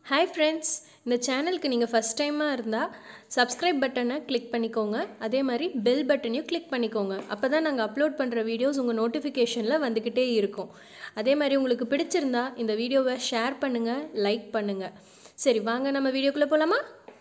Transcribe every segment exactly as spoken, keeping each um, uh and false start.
Hi friends, இந்த சேனலுக்கு நீங்கள் ஃபஸ்ட் டைமாக இருந்தால் சப்ஸ்கிரைப் பட்டனை கிளிக் பண்ணிக்கோங்க. அதே மாதிரி பெல் பட்டனையும் கிளிக் பண்ணிக்கோங்க. அப்போ தான் நாங்கள் அப்லோட் பண்ணுற வீடியோஸ் உங்கள் நோட்டிஃபிகேஷனில் வந்துக்கிட்டே இருக்கும். அதே மாதிரி உங்களுக்கு பிடிச்சிருந்தா இந்த வீடியோவை ஷேர் பண்ணுங்கள், லைக் பண்ணுங்கள். சரி, வாங்க நம்ம வீடியோக்குள்ளே போகலாமா?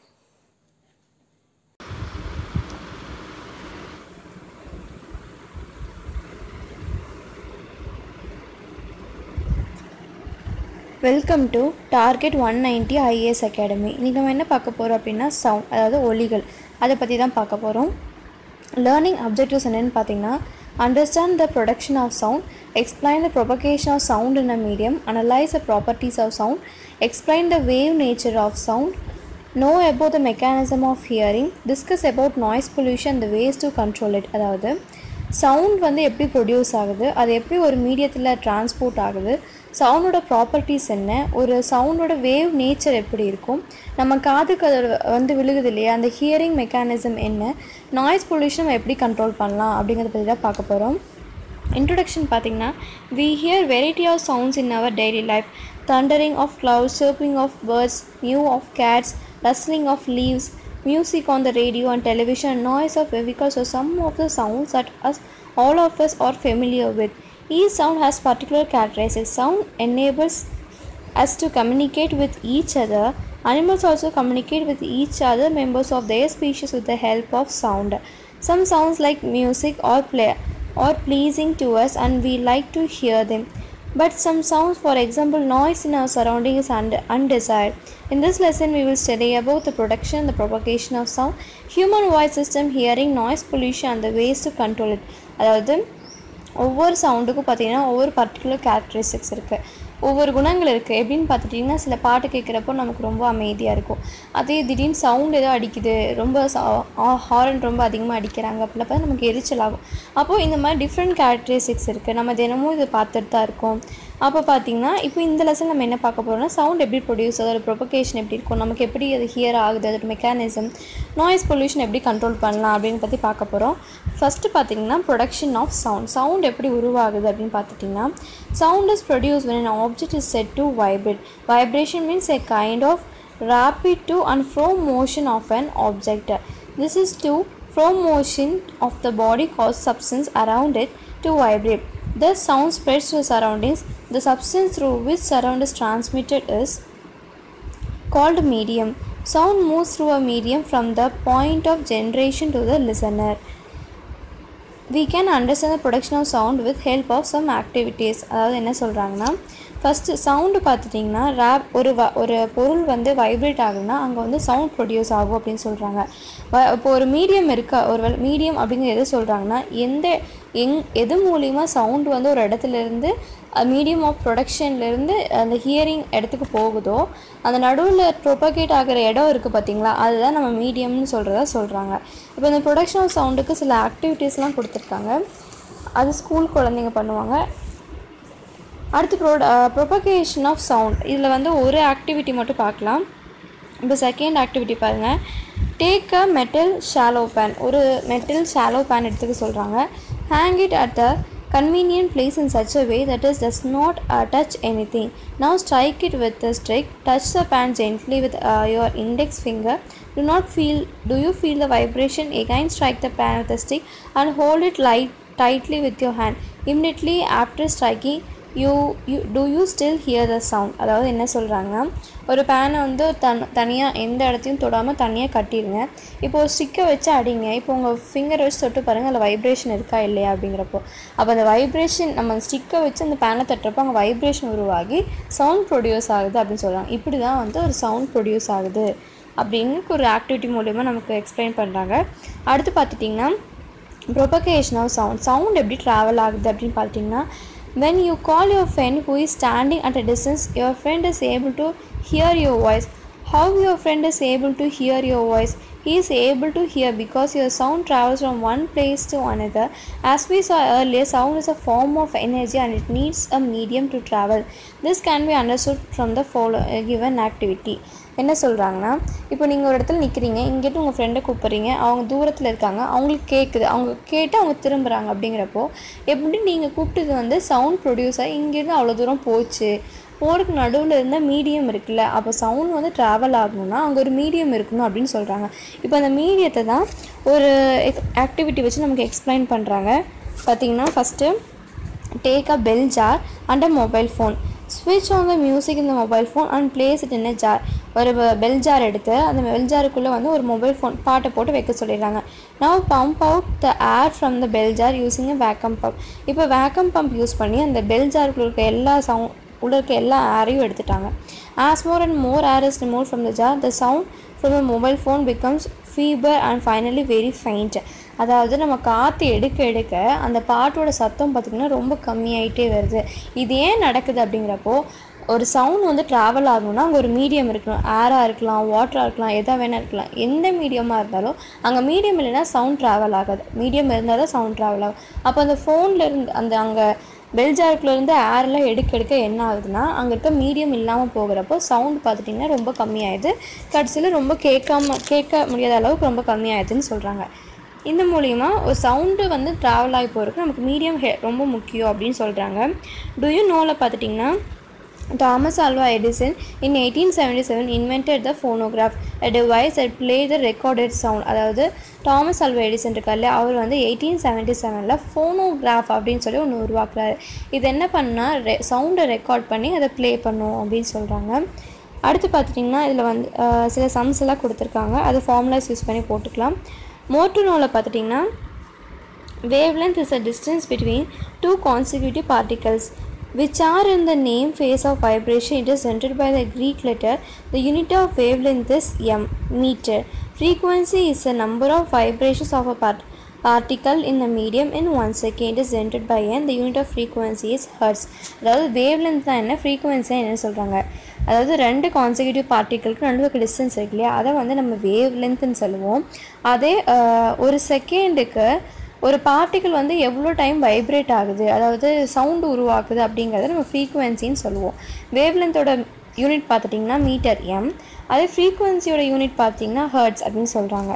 Welcome to target one ninety IAS academy. இன்றைக்கி நம்ம என்ன பார்க்க போகிறோம் அப்படின்னா சவுண்ட், அதாவது ஒலிகள், அதை பற்றி தான் பார்க்க போகிறோம். லேர்னிங் அப்ஜெக்டிவ்ஸ் என்னென்னு பார்த்தீங்கன்னா, understand the production of sound, explain the propagation of sound in a medium, analyse the properties of sound, explain the wave nature of sound, know about the mechanism of hearing, discuss about noise pollution, the ways to control it. அதாவது sound வந்து எப்படி produce ஆகுது, அது எப்படி ஒரு மீடியத்தில் transport ஆகுது, சவுண்டோட properties என்ன, ஒரு சவுண்டோட வேவ் நேச்சர் எப்படி இருக்கும், நம்ம காதுக்கு அது வந்து விழுகுது இல்லையா, அந்த ஹியரிங் மெக்கானிசம் என்ன, நாய்ஸ் பொல்யூஷன் நம்ம எப்படி கண்ட்ரோல் பண்ணலாம் அப்படிங்கிறத பற்றி தான் பார்க்க போகிறோம். இன்ட்ரொடக்ஷன் பார்த்திங்கன்னா, we hear variety of sounds in our daily life. Thundering of clouds, chirping of birds, mew of cats, rustling of leaves, music on the radio and television, noise of vehicles are some of the sounds that us, all of us are familiar with. Each sound has particular characteristics. Sound enables us to communicate with each other. Animals also communicate with each other members of their species with the help of sound. Some sounds like music or play are pleasing to us and we like to hear them. But some sounds, for example noise in our surrounding, is und- undesired. In this lesson we will study about the production and the propagation of sound, human voice system, hearing, noise pollution and the ways to control it. அதாவது ஒவ்வொரு சவுண்டுக்கும் பார்த்திங்கன்னா ஒவ்வொரு particular characteristics இருக்குது, ஒவ்வொரு குணங்கள் இருக்குது. எப்படின்னு பார்த்துட்டிங்கன்னா, சில பாட்டு கேட்குறப்போ நமக்கு ரொம்ப அமைதியாக இருக்கும். அதே திடீர்னு சவுண்ட் ஏதோ அடிக்குது, ரொம்ப ஹாரன் ரொம்ப அதிகமாக அடிக்கிறாங்க அப்படிலாம் பார்த்தா நமக்கு எரிச்சல் ஆகும். அப்போது இந்த மாதிரி டிஃப்ரெண்ட் கேரக்டரிஸ்டிக்ஸ் இருக்குது, நம்ம தினமும் இதை பார்த்துட்டு தான் இருக்கோம். அப்போ பார்த்திங்கன்னா, இப்போ இந்த லெசன் நம்ம என்ன பார்க்க போகிறோம்னா, சவுண்ட் எப்படி ப்ரொடியூஸ், அதோட ப்ரொபகேஷன் எப்படி இருக்கும், நமக்கு எப்படி அது ஹியர் ஆகுது, அதோட மெக்கானிசம், நாய்ஸ் பொல்யூஷன் எப்படி கண்ட்ரோல் பண்ணலாம் அப்படின்னு பற்றி பார்க்க போகிறோம். ஃபஸ்ட்டு பார்த்திங்கன்னா, ப்ரொடக்ஷன் ஆஃப் சவுண்ட். சவுண்ட் எப்படி உருவாகுது அப்படின்னு பார்த்துட்டிங்கன்னா, sound is produce when an object is said to vibrate. Vibration means a kind of rapid to and fro motion of an object. This is to fro motion of the body cause substance around it to vibrate. Thus sound spreads to the surroundings. The substance through which sound is transmitted is called medium. Sound moves through a medium from the point of generation to the listener. We can understand the production of sound with help of some activities. அதாவது என்ன சொல்கிறாங்கன்னா, first sound பார்த்துட்டிங்கன்னா, rape ஒரு வ ஒரு பொருள் வந்து vibrate ஆகுதுன்னா அங்கே வந்து சவுண்ட் ப்ரொடியூஸ் ஆகும் அப்படின்னு சொல்கிறாங்க. வ இப்போ ஒரு மீடியம் இருக்கா, ஒரு மீடியம் அப்படிங்கிற எது சொல்கிறாங்கன்னா, எந்த எங் எது மூலிமா சவுண்டு வந்து ஒரு இடத்துலேருந்து மீடியம் ஆஃப் ப்ரொடக்ஷன்லேருந்து அந்த ஹியரிங் இடத்துக்கு போகுதோ, அந்த நடுவில் ப்ரொபகேட் ஆகிற இடம் இருக்குது பார்த்திங்களா, அதுதான் நம்ம மீடியம்னு சொல்கிறதா சொல்கிறாங்க. இப்போ இந்த ப்ரொடக்ஷன் ஆஃப் சவுண்டுக்கு சில ஆக்டிவிட்டீஸ்லாம் கொடுத்துருக்காங்க, அது ஸ்கூல் குழந்தைங்க பண்ணுவாங்க. அடுத்து ப்ரோ ப்ரொபகேஷன் ஆஃப் சவுண்ட், இதில் வந்து ஒரு ஆக்டிவிட்டி மட்டும் பார்க்கலாம். இப்போ செகண்ட் ஆக்டிவிட்டி பாருங்கள். Take a metal shallow pan. ஒரு மெட்டல் ஷாலோ பேன் எடுத்துக்க சொல்கிறாங்க. Hang it at the convenient place in such a way that it does not uh, touch anything. Now strike it with a stick. Touch the pan gently with uh, your index finger. Do not feel do you feel the vibration? Again strike the pan with a stick and hold it light tightly with your hand. Immediately after striking, you you do you still hear the sound? அதாவது என்ன சொல்கிறாங்கன்னா, ஒரு பேனை வந்து தன் தனியாக எந்த இடத்தையும் தொடாமல் தனியாக கட்டிடுங்க. இப்போது ஸ்டிக்கை வச்சு அடிங்க. இப்போ உங்கள் ஃபிங்கரை வச்சு தொட்டு பாருங்கள், அதில் வைப்ரேஷன் இருக்கா இல்லையா அப்படிங்கிறப்போ. அப்போ அந்த வைப்ரேஷன் நம்ம ஸ்டிக்கை வச்சு அந்த பேனை தட்டுறப்போ அங்கே வைப்ரேஷன் உருவாகி சவுண்ட் ப்ரொடியூஸ் ஆகுது அப்படின்னு சொல்கிறாங்க. இப்படி தான் வந்து ஒரு சவுண்ட் ப்ரொடியூஸ் ஆகுது அப்படின்னு ஒரு ஆக்டிவிட்டி மூலிமா நமக்கு எக்ஸ்பிளைன் பண்ணுறாங்க. அடுத்து பார்த்துட்டிங்கன்னா, ப்ரொபகேஷன் ஆஃப் சவுண்ட். சவுண்ட் எப்படி ட்ராவல் ஆகுது அப்படின்னு பார்த்திங்கன்னா, when you call your friend who is standing at a distance, your friend is able to hear your voice. How your friend is able to hear your voice? He is able to hear because your sound travels from one place to another. As we saw earlier, sound is a form of energy and it needs a medium to travel. This can be understood from the follow uh, given activity. என்ன சொல்கிறாங்கன்னா, இப்போ நீங்கள் ஒரு இடத்துல நிற்கிறீங்க, இங்கேட்டு உங்கள் ஃப்ரெண்டை கூப்பிட்றீங்க, அவங்க தூரத்தில் இருக்காங்க, அவங்களுக்கு கேட்குது, அவங்க கேட்டு அவங்க திரும்புகிறாங்க. அப்படிங்கிறப்போ எப்படி நீங்கள் கூப்பிட்டது வந்து சவுண்ட் ப்ரொடியூஸ் ஆகி இங்கேருந்து அவ்வளோ தூரம் போச்சு, போருக்கு நடுவில் இருந்த மீடியம் இருக்குல்ல, அப்போ சவுண்ட் வந்து ட்ராவல் ஆகணும்னா அங்கே ஒரு மீடியம் இருக்கணும் அப்படின்னு சொல்கிறாங்க. இப்போ அந்த மீடியத்தை தான் ஒரு ஆக்டிவிட்டி வச்சு நமக்கு எக்ஸ்பிளைன் பண்ணுறாங்க. பார்த்திங்கன்னா first take a bell jar and a mobile phone. Switch on the music in the mobile phone and place it in a jar. ஒரு பெல் ஜார் எடுத்து அந்த பெல் ஜாருக்குள்ளே வந்து ஒரு மொபைல் ஃபோன் பாட்டை போட்டு வைக்க சொல்லிடுறாங்க. Now pump out the air from the bell jar using a vacuum pump. இப்போ வேக்கம் பம்ப் யூஸ் பண்ணி அந்த பெல் ஜாருக்குள்ள இருக்க எல்லா சவுண்ட் உள்ள இருக்க எல்லா ஏரையும் எடுத்துட்டாங்க. As more and more air is removed from the jar, the sound from the mobile phone becomes feeble and finally very faint. அதாவது நம்ம காற்று எடுக்க எடுக்க அந்த பாட்டோட சத்தம் பார்த்திங்கன்னா ரொம்ப கம்மியாயிட்டே வருது. இது ஏன் நடக்குது அப்படிங்கிறப்போ, ஒரு சவுண்ட் வந்து ட்ராவல் ஆகணும்னா அங்கே ஒரு மீடியம் இருக்கணும். ஏராக இருக்கலாம், வாட்டராக இருக்கலாம், எதாக வேணால் இருக்கலாம். எந்த மீடியமாக இருந்தாலும் அங்கே மீடியம் இல்லைன்னா சவுண்ட் ட்ராவல் ஆகாது. மீடியம் இருந்தால் தான் சவுண்ட் ட்ராவல் ஆகும். அப்போ அந்த ஃபோனில் இருந்து அந்த அங்கே பெல் ஜாருக்குள்ளேருந்து ஏரெலாம் எடுக்க எடுக்க என்ன ஆகுதுன்னா அங்கே இருக்க மீடியம் இல்லாமல் போகிறப்போ சவுண்ட் பார்த்துட்டிங்கன்னா ரொம்ப கம்மியாயிடுது. கடைசியில் ரொம்ப கேட்காம கேட்க முடியாத அளவுக்கு ரொம்ப கம்மியாயிடுதுன்னு சொல்கிறாங்க. இந்த மூலிமா ஒரு சவுண்டு வந்து ட்ராவல் ஆகி போகிறதுக்கு நமக்கு மீடியம் ஹே ரொம்ப முக்கியம் அப்படின்னு சொல்கிறாங்க. டு யூ நோவில் பார்த்துட்டிங்கன்னா Thomas Alva Edison in eighteen seventy-seven invented the phonograph, a device that played the recorded sound. அதாவது தாமஸ் ஆல்வா எடிசன் இருக்கார்ல, அவர் வந்து எயிட்டீன் செவன்ட்டி செவனில் ஃபோனோகிராஃப் அப்படின்னு சொல்லி ஒன்று உருவாக்குறாரு. இது என்ன பண்ணால் ரெ சவுண்டை ரெக்கார்ட் பண்ணி அதை ப்ளே பண்ணும் அப்படின்னு சொல்கிறாங்க. அடுத்து பார்த்துட்டிங்கன்னா இதில் வந்து சில சம்ஸ் எல்லாம் கொடுத்துருக்காங்க. அது ஃபார்முலாஸ் யூஸ் பண்ணி போட்டுக்கலாம். மோட்டோனோவில் பார்த்துட்டிங்கன்னா wavelength is a distance between two consecutive particles which are in the name phase of vibration. It is denoted by the Greek letter. The unit of wavelength is m, meter. Frequency is the number of vibrations of a part particle in the medium in one second. It is denoted by n. The unit of frequency is hertz. அதாவது wavelength தான் என்ன, frequency என்ன சொல்கிறாங்க. அதாவது ரெண்டு கான்செக்யூட்டிவ் பார்ட்டிகளுக்கு நடுவுக்கு distance இருக்கு இல்லையா, அதை வந்து நம்ம வேவ் லென்த்னு சொல்லுவோம். அதே ஒரு செகண்டுக்கு ஒரு பார்ட்டிகிள் வந்து எவ்வளோ டைம் வைப்ரேட் ஆகுது, அதாவது சவுண்டு உருவாக்குது அப்படிங்கிறத நம்ம ஃப்ரீக்குவென்சின்னு சொல்லுவோம். வேவ் லென்த்தோட யூனிட் பார்த்துட்டிங்கன்னா மீட்டர் எம், அதே ஃப்ரீக்குவென்சியோட யூனிட் பார்த்திங்கன்னா ஹர்ட்ஸ் அப்படின்னு சொல்கிறாங்க.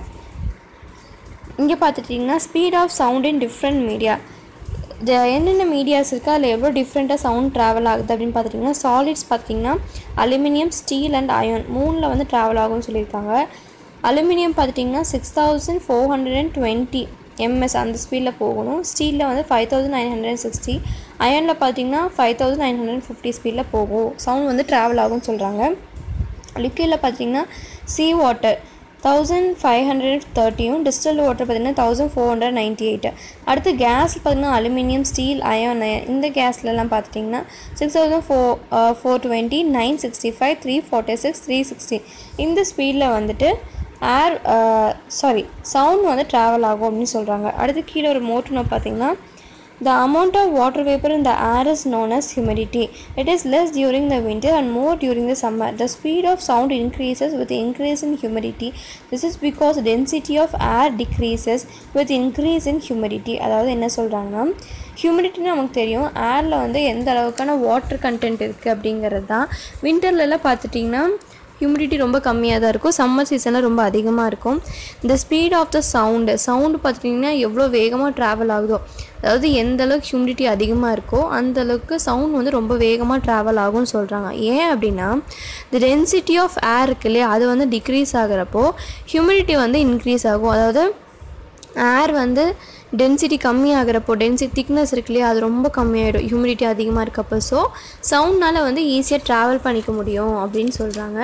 இங்கே பார்த்துட்டிங்கன்னா speed of sound in different media, என்னென்ன மீடியாஸ் இருக்குது அதில் எவ்வளோ டிஃப்ரெண்ட்டாக சவுண்ட் ட்ராவல் ஆகுது அப்படின்னு பார்த்துட்டிங்கன்னா சாலிட்ஸ் பார்த்திங்கன்னா அலுமினியம், ஸ்டீல் அண்ட் அயன் மூணில் வந்து ட்ராவல் ஆகும்னு சொல்லியிருக்காங்க. அலுமினியம் பார்த்துட்டிங்கன்னா six thousand four hundred and twenty MS அந்த ஸ்பீடில் போகணும். ஸ்டீலில் வந்து five thousand nine hundred and sixty, அயனில் பார்த்திங்கன்னா five thousand nine hundred and fifty ஸ்பீடில் போகும், சவுண்ட் வந்து ட்ராவல் ஆகும்னு சொல்கிறாங்க. லிக்விடில் பார்த்திங்கன்னா sea water thousand five hundred தேர்ட்டியும், டிஸ்டில்டு வாட்டர் பார்த்திங்கன்னா thousand four hundred ninety eight. அடுத்து கேஸ் பார்த்திங்கன்னா அலுமினியம், ஸ்டீல், அயன், இந்த கேஸ்லலாம் பார்த்துட்டிங்கன்னா six thousand four four twenty nine sixty five three forty six three sixty இந்த ஸ்பீடில் வந்துட்டு ஏர் சாரி சவுண்ட் வந்து ட்ராவல் ஆகும் அப்படின்னு சொல்கிறாங்க. அடுத்து கீழே ஒரு மோட்டர்னோ பார்த்திங்கன்னா the amount of water vapor in the air is known as humidity. It is less during the winter and more during the summer. The speed of sound increases with the increase in humidity. This is because density of air decreases with increase in humidity. அதாவது என்ன சொல்கிறாங்கன்னா, ஹியூமிடிட்டின்னு நமக்கு தெரியும், ஏரில் வந்து எந்த அளவுக்கான water content இருக்குது அப்படிங்கிறது தான். வின்டர்லலாம் பார்த்துட்டிங்கன்னா ஹியூமிடிட்டி ரொம்ப கம்மியாக தான் இருக்கும், சம்மர் சீசனில் ரொம்ப அதிகமாக இருக்கும். இந்த speed of the sound sound பார்த்துட்டிங்கன்னா எவ்வளோ வேகமாக ட்ராவல் ஆகுதோ, அதாவது எந்த அளவுக்கு ஹியூமிடிட்டி அதிகமாக இருக்கோ அந்த அளவுக்கு சவுண்ட் வந்து ரொம்ப வேகமாக ட்ராவல் ஆகும்னு சொல்கிறாங்க. ஏன் அப்படின்னா தி டென்சிட்டி ஆஃப் ஏர் இருக்கு இல்லையா, அது வந்து டிக்ரீஸ் ஆகிறப்போ ஹியூமிடிட்டி வந்து இன்க்ரீஸ் ஆகும். அதாவது ஏர் வந்து டென்சிட்டி கம்மியாகிறப்போ, டென்சிட்டி திக்னஸ் இருக்கு இல்லையா, அது ரொம்ப கம்மியாகிடும் ஹியூமிடிட்டி அதிகமாக இருக்கப்போ. ஸோ சவுண்ட்னால் வந்து ஈஸியாக ட்ராவல் பண்ணிக்க முடியும் அப்படின்னு சொல்கிறாங்க.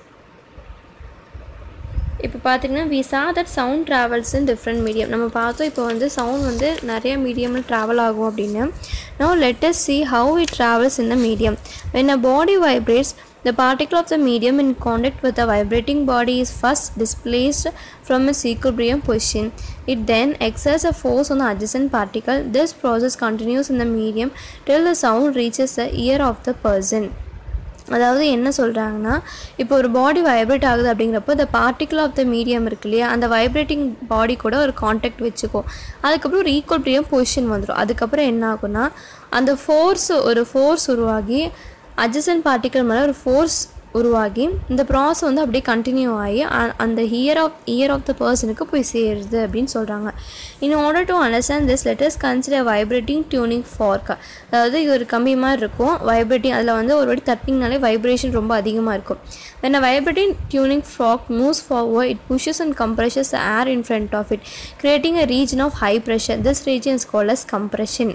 இப்போ பார்த்திங்கன்னா we saw that sound travels in different medium. நம்ம பார்த்தோம் இப்போ வந்து சவுண்ட் வந்து நிறைய மீடியமில் ட்ராவல் ஆகும் அப்படின்னு. Now let us see how it travels in the medium. When a body vibrates, the particle of the medium in contact with the vibrating body is first displaced from its equilibrium position. It then exerts a force on the adjacent particle. This process continues in the medium till the sound reaches the ear of the person. அதாவது என்ன சொல்கிறாங்கன்னா, இப்போ ஒரு பாடி vibrate ஆகுது அப்படிங்கிறப்போ இந்த particle of the medium இருக்கு இல்லையா, அந்த வைப்ரேட்டிங் பாடி கூட ஒரு கான்டாக்ட் வச்சுக்கும். அதுக்கப்புறம் ஒரு ஈக்குவலிபிரியம் பொசிஷன் வந்துடும். அதுக்கப்புறம் என்ன ஆகும்னா அந்த ஃபோர்ஸ் ஒரு ஃபோர்ஸ் உருவாகி அட்ஜசன்ட் பார்ட்டிகிள் மேலே ஒரு ஃபோர்ஸ் உருவாகி இந்த ப்ராசஸ் வந்து அப்படியே கண்டினியூ ஆகி அந்த ear of ear of the பர்சனுக்கு போய் சேருது அப்படின்னு சொல்கிறாங்க. In order to understand this let us consider vibrating tuning fork. அதாவது இது ஒரு கம்பி மாதிரி இருக்கும், வைப்ரேட்டிங், அதில் வந்து ஒரு வாட்டி தட்டிங்னாலே வைப்ரேஷன் ரொம்ப அதிகமாக இருக்கும். when a vibrating tuning fork moves forward, it pushes and compresses the air in front of it, creating a region of high pressure. This region is called as compression.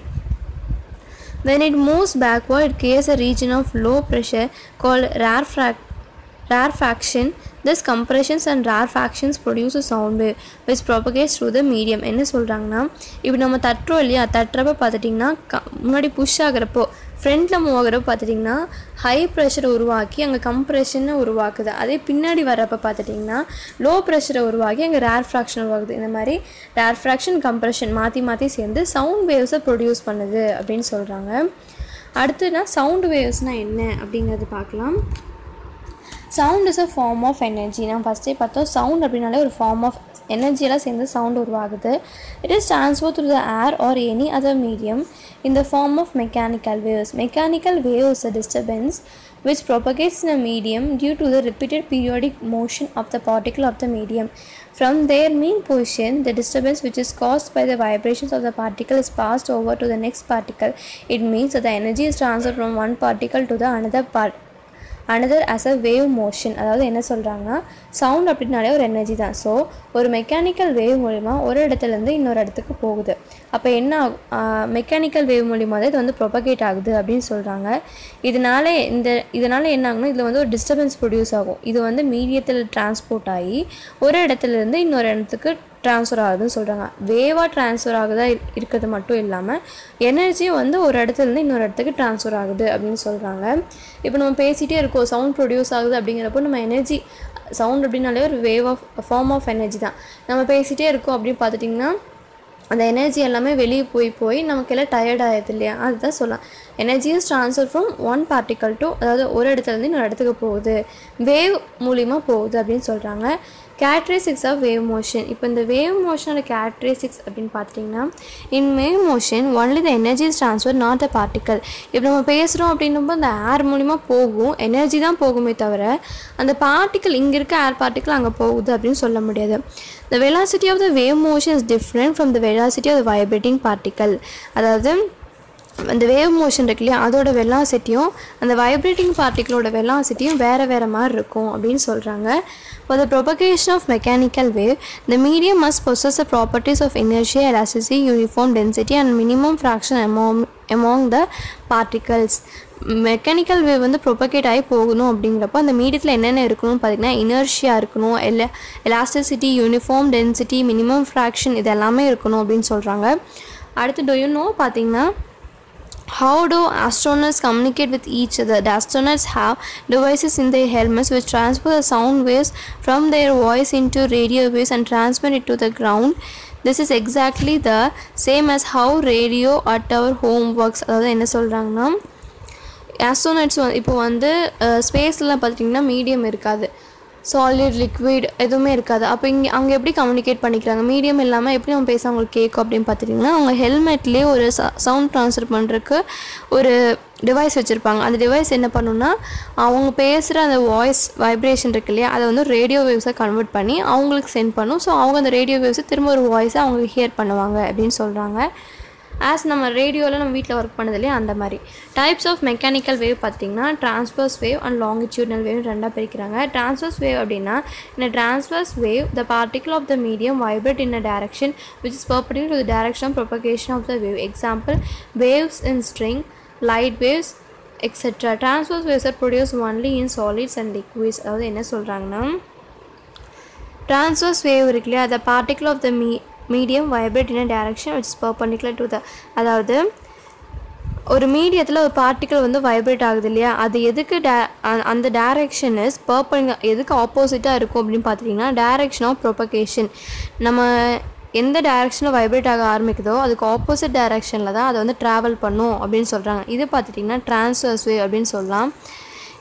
When it moves backward, it creates a region of low pressure called rarefac- rarefaction. This compressions and rarefactions produce a sound wave which propagates through the medium. என்ன சொல்கிறாங்கன்னா, இப்போ நம்ம தட்டுறோம் இல்லையா, தட்டுறப்ப பார்த்துட்டிங்கன்னா க முன்னாடி push ஆகிறப்போ ஃப்ரண்ட்டில் move ஆகிறப்ப பார்த்துட்டிங்கன்னா ஹை ப்ரெஷரை உருவாக்கி அங்கே கம்ப்ரெஷனை உருவாக்குது. அதே பின்னாடி வரப்போ பார்த்துட்டிங்கன்னா லோ ப்ரெஷரை உருவாக்கி அங்கே ரேர் ஃப்ராக்ஷன் உருவாக்குது. இந்த மாதிரி ரேர் ஃப்ராக்ஷன் கம்ப்ரெஷன் மாற்றி மாற்றி சேர்ந்து சவுண்ட் வேவ்ஸை ப்ரொடியூஸ் பண்ணுது அப்படின்னு சொல்கிறாங்க. அடுத்துனா சவுண்ட் வேவ்ஸ்னால் என்ன அப்படிங்கிறது பார்க்கலாம். Sound is a form of energy. நான் ஃபஸ்ட்டே பார்த்தோம், சவுண்ட் அப்படின்னாலே ஒரு ஃபார்ம் ஆஃப் எனர்ஜியெல்லாம் சேர்ந்து சவுண்ட் உருவாகுது. It is transfer through the air or any other medium in the form of mechanical waves. Mechanical wave is a disturbance which propagates in a medium due to the repeated periodic motion of the particle of the medium. From their mean position, the disturbance which is caused by the vibrations of the particle is passed over to the next particle. It means that the energy is transferred from one particle to the another part another as a wave motion. அதாவது என்ன சொல்கிறாங்கன்னா, sound அப்படின்னாலே ஒரு energy தான். So ஒரு mechanical wave மூலிமா ஒரு இடத்துலேருந்து இன்னொரு இடத்துக்கு போகுது. அப்போ என்ன மெக்கானிக்கல் வேவ் மூலிமா தான் இது வந்து ப்ரொபகேட் ஆகுது அப்படின்னு சொல்கிறாங்க. இதனால இந்த இதனால் என்ன ஆகுனா, இதில் வந்து ஒரு டிஸ்டர்பன்ஸ் ப்ரொடியூஸ் ஆகும். இது வந்து மீடியத்தில் டிரான்ஸ்போர்ட் ஆகி ஒரு இடத்துலேருந்து இன்னொரு இடத்துக்கு ட்ரான்ஸ்ஃபர் ஆகுதுன்னு சொல்கிறாங்க. வேவாக ட்ரான்ஸ்ஃபர் ஆகுதா இருக்கிறது மட்டும் இல்லாமல் எனர்ஜியும் வந்து ஒரு இடத்துலேருந்து இன்னொரு இடத்துக்கு ட்ரான்ஸ்ஃபர் ஆகுது அப்படின்னு சொல்கிறாங்க. இப்போ நம்ம பேசிகிட்டே இருக்கோம், சவுண்ட் ப்ரொடியூஸ் ஆகுது அப்படிங்கிறப்போ நம்ம எனர்ஜி, சவுண்ட் அப்படின்னாலே ஒரு wave of form of energy தான். நம்ம பேசிகிட்டே இருக்கோம் அப்படின்னு பார்த்துட்டிங்கன்னா அந்த எனர்ஜி எல்லாமே வெளியே போய் போய் நமக்கு எல்லாம் டயர்ட் ஆகிடுது இல்லையா, அதுதான் சொல்லலாம். Energy is transfer from one particle to, அதாவது ஒரு இடத்துலேருந்து இன்னொரு இடத்துக்கு போகுது, வேவ் மூலிமா போகுது அப்படின்னு சொல்கிறாங்க. Characteristics of wave motion. இப்போ இந்த வேவ் மோஷனோட கேரக்டரிஸ்டிக்ஸ் அப்படின்னு பார்த்துட்டிங்கன்னா, in wave motion only the energy is transfer not a particle. இப்போ நம்ம பேசுகிறோம் அப்படின்னப்போ அந்த ஏர் மூலிமா போகும், எனர்ஜி தான் போகுமே தவிர அந்த பார்ட்டிக்கல், இங்கே இருக்க ஏர் பார்ட்டிக்கல் அங்கே போகுது அப்படின்னு சொல்ல முடியாது. The velocity of the wave motion is different from the velocity of the vibrating particle. அதாவது அந்த வேவ் மோஷன் இருக்கு இல்லையா, அதோட வெலாசிட்டியும் அந்த வைப்ரேட்டிங் பார்ட்டிகளோட வெலாசிட்டியும் வேறு வேறு மாதிரி இருக்கும் அப்படின்னு சொல்கிறாங்க. For the propagation of mechanical wave, the medium must possess the properties of inertia, elasticity, uniform density and minimum fraction among among the particles. Mechanical wave வந்து ப்ரொபகேட் ஆகி போகணும் அப்படிங்கிறப்போ அந்த மீடியத்தில் என்னென்ன இருக்கணும்னு பார்த்திங்கன்னா, இனர்ஷியா இருக்கணும், எல்ல elasticity, uniform density, minimum friction, இது எல்லாமே இருக்கணும் அப்படின்னு சொல்கிறாங்க. அடுத்து do you know பார்த்திங்கன்னா, how do astronauts communicate with each other? The astronauts have devices in their helmets which transfer the sound waves from their voice into radio waves and transmit it to the ground. This is exactly the same as how radio at our home works. அதாவது என்ன சொல்கிறாங்கன்னா, astronauts இப்போ வந்து ஸ்பேஸில் பார்த்திங்கன்னா medium இருக்காது, solid liquid எதுவுமே இருக்காது. அப்போ இங்கே அங்கே எப்படி கம்யூனிகேட் பண்ணிக்கிறாங்க, மீடியம் இல்லாமல் எப்படி நம்ம பேச அவங்களுக்கு கேட்கும் அப்படின்னு பார்த்துட்டிங்கன்னா, அவங்க ஹெல்மெட்லேயே ஒரு ச சவுண்ட் ட்ரான்ஸ்ஃபர் பண்ணுறதுக்கு ஒரு டிவைஸ் வச்சுருப்பாங்க. அந்த டிவைஸ் என்ன பண்ணுன்னா, அவங்க பேசுகிற அந்த வாய்ஸ் வைப்ரேஷன் இருக்கு இல்லையா, அதை வந்து ரேடியோ வேவ்ஸை கன்வெர்ட் பண்ணி அவங்களுக்கு சென்ட் பண்ணும். ஸோ அவங்க அந்த ரேடியோ வேவ்ஸை திரும்ப ஒரு வாய்ஸை அவங்க ஹியர் பண்ணுவாங்க அப்படின்னு சொல்கிறாங்க. ஆஸ் நம்ம ரேடியோவில் நம்ம வீட்டில் ஒர்க் பண்ணது இல்லையா, அந்த மாதிரி. டைப்ஸ் ஆஃப் மெக்கானிக்கல் வேவ் பார்த்திங்கன்னா transverse wave and longitudinal wave ரெண்டாக பிரிக்கிறாங்க. ட்ரான்ஸ்வர்ஸ் வேவ் அப்படின்னா, in a transverse wave the particle of the medium vibrate in a direction which is perpendicular to the direction of propagation of the wave. Example, waves in string, light waves, et cetera. Transverse waves are produced only in solids and liquids. அதாவது என்ன சொல்கிறாங்கன்னா, transverse wave இருக்கு இல்லையா, the particle of the me medium vibrate in a direction which is perpendicular to the, அதாவது ஒரு மீடியத்தில் ஒரு particle வந்து வைப்ரேட் ஆகுது இல்லையா, அது எதுக்கு டே அந்த டேரெக்ஷன் இஸ் பர்பெண்டிகுலர், எதுக்கு ஆப்போசிட்டாக இருக்கும் அப்படின்னு பார்த்துட்டிங்கன்னா, டேரெக்ஷன் ஆஃப் ப்ரொபகேஷன். நம்ம எந்த டேரெக்ஷனில் வைப்ரேட் ஆக ஆரம்பிக்குதோ அதுக்கு ஆப்போசிட் டேரெக்ஷனில் தான் அதை வந்து ட்ராவல் பண்ணும் அப்படின்னு சொல்கிறாங்க. இது பார்த்துட்டிங்கன்னா ட்ரான்ஸ்வர்ஸ் வேவ் அப்படின்னு சொல்லலாம்.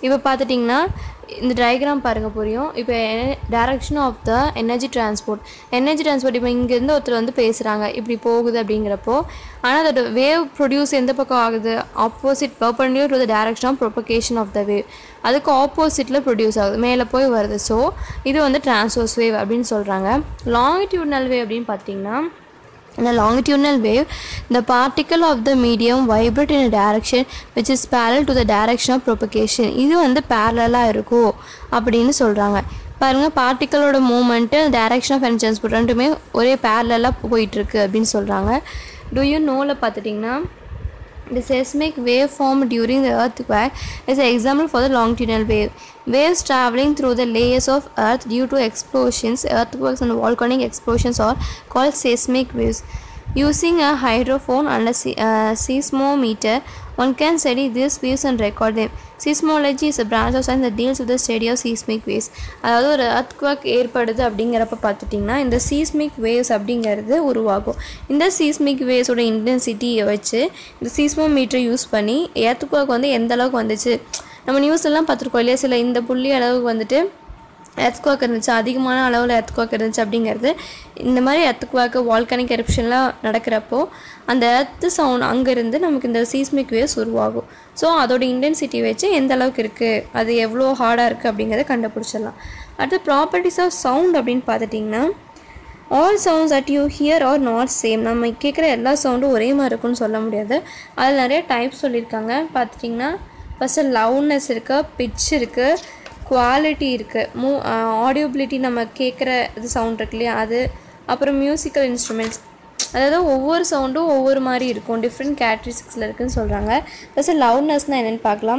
இப்போ பார்த்துட்டிங்கன்னா இந்த டயக்ராம் பாருங்கள் புரியும். இப்போ direction of the energy transport energy transport இப்போ இங்கேருந்து ஒருத்தர் வந்து பேசுகிறாங்க இப்படி போகுது அப்படிங்கிறப்போ, ஆனால் அதோட வேவ் ப்ரொடியூஸ் எந்த பக்கம் ஆகுது, opposite perpendicular to the direction of propagation of the wave, அதுக்கு ஆப்போசிட்டில் ப்ரொடியூஸ் ஆகுது, மேலே போய் வருது. ஸோ இது வந்து டிரான்ஸ்வர்ஸ் வேவ் அப்படின்னு சொல்கிறாங்க. லாங்கிடியூட்னல் வேவ் அப்படின்னு பார்த்தீங்கன்னா, in a longitudinal wave the particle of the medium vibrate in a direction which is parallel to the direction of propagation. இது வந்து parallel-ஆ இருக்கும் அப்படின்னு சொல்கிறாங்க. பாருங்கள், பார்ட்டிக்கலோட movement direction of energy transport ரெண்டுமே ஒரே பேரலாக போயிட்டுருக்கு அப்படின்னு சொல்கிறாங்க. டு யூ நோவில் பார்த்துட்டிங்கன்னா the seismic wave formed during the earthquake is an example for the longitudinal wave. Waves traveling through the layers of earth due to explosions, earthquakes and volcanic explosions are called seismic waves. Using a hydrophone and a uh, seismometer, one can study these waves and record them. Seismology is a branch of science that deals with the study of seismic waves. அதாவது ஒரு earthquake ஏற்படுது அப்படிங்கிறப்ப பார்த்துட்டிங்கன்னா இந்த seismic waves அப்படிங்கிறது உருவாகும். இந்த seismic waveஸோட இன்டென்சிட்டியை வச்சு இந்த seismometer யூஸ் பண்ணி earthquake வந்து எந்த அளவுக்கு வந்துச்சு, நம்ம நியூஸ்லாம் பார்த்துருக்கோம் இல்லையா, சில இந்த புள்ளி அளவுக்கு வந்துட்டு எர்த்குவாக் இருந்துச்சு, அதிகமான அளவில் எர்த்குவாக் இருந்துச்சு அப்படிங்கிறது. இந்த மாதிரி எர்த்குவாக்கு வால்கானிக் எரப்ஷன்லாம் நடக்கிறப்போ அந்த எர்த்து சவுண்ட் அங்கேருந்து நமக்கு இந்த சீஸ்மிக் வேவ்ஸ் உருவாகும். ஸோ அதோட இன்டென்சிட்டி வச்சு எந்த அளவுக்கு இருக்குது, அது எவ்வளோ ஹார்டாக இருக்குது அப்படிங்கிறத கண்டுபிடிச்சிடலாம். அடுத்து ப்ராப்பர்ட்டிஸ் ஆஃப் சவுண்ட் அப்படின்னு பார்த்துட்டிங்கன்னா, all sounds at you hear are not same. நம்ம கேட்குற எல்லா சவுண்டும் ஒரே மாதிரி இருக்குன்னு சொல்ல முடியாது. அதில் நிறைய டைப் சொல்லியிருக்காங்க. பார்த்துட்டிங்கன்னா ஃபஸ்ட்டு லவுட்னஸ் இருக்குது, பிட்ச் இருக்குது, குவாலிட்டி இருக்குது, மூ ஆடியோபிலிட்டி நம்ம கேட்குற இது சவுண்ட் இருக்கு இல்லையா அது, அப்புறம் மியூசிக்கல் இன்ஸ்ட்ருமெண்ட்ஸ், அதாவது ஒவ்வொரு சவுண்டும் ஒவ்வொரு மாதிரி இருக்கும், டிஃப்ரெண்ட் கேரக்டரிஸ்டிக்ஸில் இருக்குதுன்னு சொல்கிறாங்க. ஃபஸ்ட்டு லவுட்னஸ்னால் என்னென்னு பார்க்கலாம்.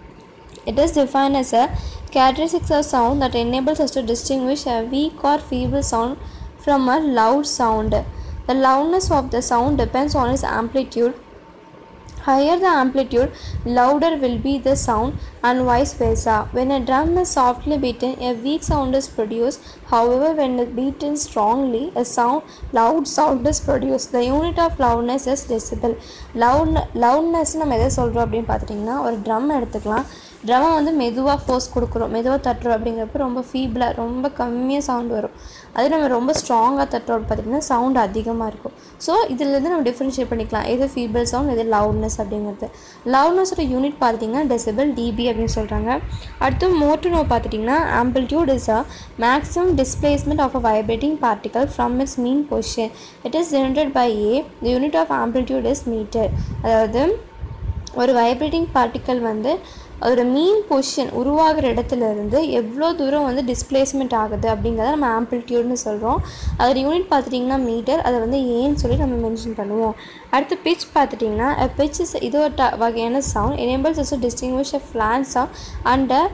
It is define as a characteristics of sound that enables us to distinguish a weak or feeble sound from a loud sound. The loudness of the sound depends on its amplitude. Higher the amplitude, louder will be the sound, and vice versa. When a drum is softly beaten, a weak sound is produced. However, when it beaten strongly, a sound, loud sound is produced. The unit of loudness is decibel. Loud loudness நம்ம எதை சொல்கிறோம் அப்படின்னு பார்த்துட்டிங்கன்னா, ஒரு drum எடுத்துக்கலாம். ட்ரம்மை வந்து மெதுவாக force கொடுக்குறோம், மெதுவாக தட்டுறோம் அப்படிங்கிறப்ப ரொம்ப ஃபீபிளாக ரொம்ப கம்மியாக சவுண்ட் வரும். அது நம்ம ரொம்ப ஸ்ட்ராங்காக தட்டுறோம் பார்த்திங்கன்னா சவுண்ட் அதிகமாக இருக்கும். ஸோ இதிலேருந்து நம்ம டிஃப்ரென்ஷியேட் பண்ணிக்கலாம், எது ஃபீபிள் சவுண்ட், எது லவுட்னஸ் அப்படிங்கிறது. லவுட்னஸோட யூனிட் பார்த்திங்கன்னா டெசிபிள், டிபி அப்படின்னு சொல்கிறாங்க. அடுத்து மோட்டோ பார்த்துட்டிங்கன்னா, amplitude is a maximum displacement of a vibrating particle from its mean position. It is generate by a. The unit of amplitude is meter. அதாவது ஒரு வைப்ரேட்டிங் பார்ட்டிக்கல் வந்து அதோட மீன் பொசிஷன் உருவாகிற இடத்துல இருந்து எவ்வளோ தூரம் வந்து டிஸ்பிளேஸ்மெண்ட் ஆகுது அப்படிங்கிறத நம்ம ஆம்பிள்டியூட்னு சொல்கிறோம். அதோட யூனிட் பார்த்துட்டிங்கன்னா மீட்டர், அதை வந்து ஏன்னு சொல்லி நம்ம மென்ஷன் பண்ணுவோம். அடுத்து பிட்ச் பார்த்துட்டிங்கன்னா, பிட்ச் இஸ் இது ஒரு ட வகையான sound. enables us to distinguish a flat sound and a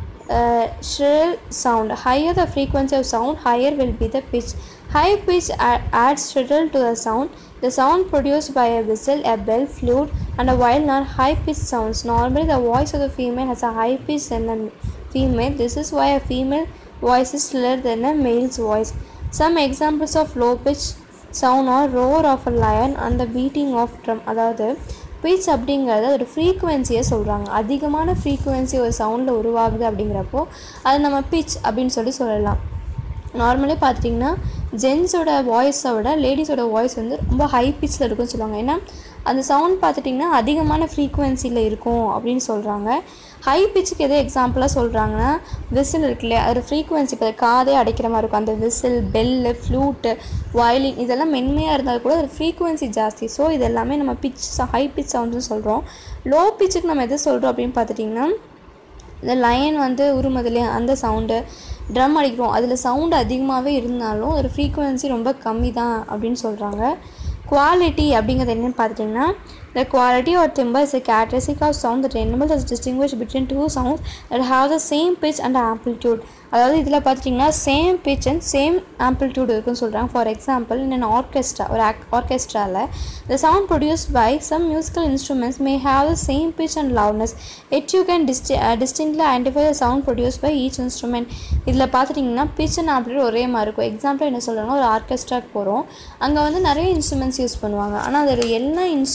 uh, shrill sound. Higher the frequency of sound, higher will be the pitch. High pitch adds shrill to the sound. The sound produced by a whistle, a bell, flute, and a violin are high-pitched sounds. Normally, the voice of the female has a high pitch than the female. This is why a female voice is slower than a male's voice. Some examples of low-pitched sound are roar of a lion and the beating of drum. அதாவது pitch அப்படிங்கிறது ஒரு ஃப்ரீக்குவென்சியை சொல்கிறாங்க. அதிகமான frequency ஒரு சவுண்டில் உருவாகுது அப்படிங்கிறப்போ அது நம்ம pitch அப்படின்னு சொல்லி சொல்லலாம். நார்மலே பார்த்துட்டிங்கன்னா ஜென்ஸோட வாய்ஸை விட லேடிஸோட வாய்ஸ் வந்து ரொம்ப ஹை பிச்சில் இருக்குன்னு சொல்லுவாங்க. ஏன்னா அந்த சவுண்ட் பார்த்துட்டிங்கன்னா அதிகமான ஃப்ரீக்குவென்சியில் இருக்கும் அப்படின்னு சொல்கிறாங்க. ஹை பிச்சுக்கு எதோ எக்ஸாம்பிளாக சொல்கிறாங்கன்னா விசில் இருக்குல்லையா, அது ஃப்ரீக்குவென்சி இப்போ காதே அடைக்கிற மாதிரி இருக்கும். அந்த விசில், பெல்லு, ஃப்ளூட்டு, வயலின் இதெல்லாம் மென்மையாக இருந்தால் கூட அது ஃப்ரீக்குவென்சி ஜாஸ்தி. ஸோ இது எல்லாமே நம்ம பிச் ஹை பிச் சவுண்ட்னு சொல்கிறோம். லோ பிச்சுக்கு நம்ம எது சொல்கிறோம் அப்படின்னு பார்த்துட்டிங்கன்னா, இந்த லயன் வந்து உருமதுலையே அந்த சவுண்டு, ட்ரம் அடிக்கிறோம் அதில் சவுண்டு அதிகமாகவே இருந்தாலும் ஒரு ஃப்ரீக்குவென்சி ரொம்ப கம்மி தான் அப்படின்னு சொல்கிறாங்க. குவாலிட்டி அப்படிங்கிறது என்னென்னு பார்த்துட்டிங்கன்னா, the quality or timbre is a characteristic of sound that enables us to distinguish between two sounds that have the same pitch and amplitude. அதாவது இதில் பார்த்துட்டிங்கன்னா same pitch and same amplitude இருக்குன்னு சொல்கிறாங்க. For example, in an orchestra ஒரு ஆக் ஆர்கெஸ்ட்ராவில் the sound produced by some musical instruments may have the same pitch and loudness. It you can dis distinctly identify the sound produce by each instrument. இதில் பார்த்துட்டிங்கன்னா pitch and ஆம்பிள்டியூட் ஒரே மாதிரி இருக்கும். Example என்ன சொல்கிறாங்கன்னா, ஒரு ஆர்கெஸ்ட்ராக்கு போகிறோம், அங்கே வந்து நிறைய இன்ஸ்ட்ருமெண்ட்ஸ் யூஸ் பண்ணுவாங்க. ஆனால் அதோட எல்லா இன்ஸ்ட்ருமெண்ட்டுமே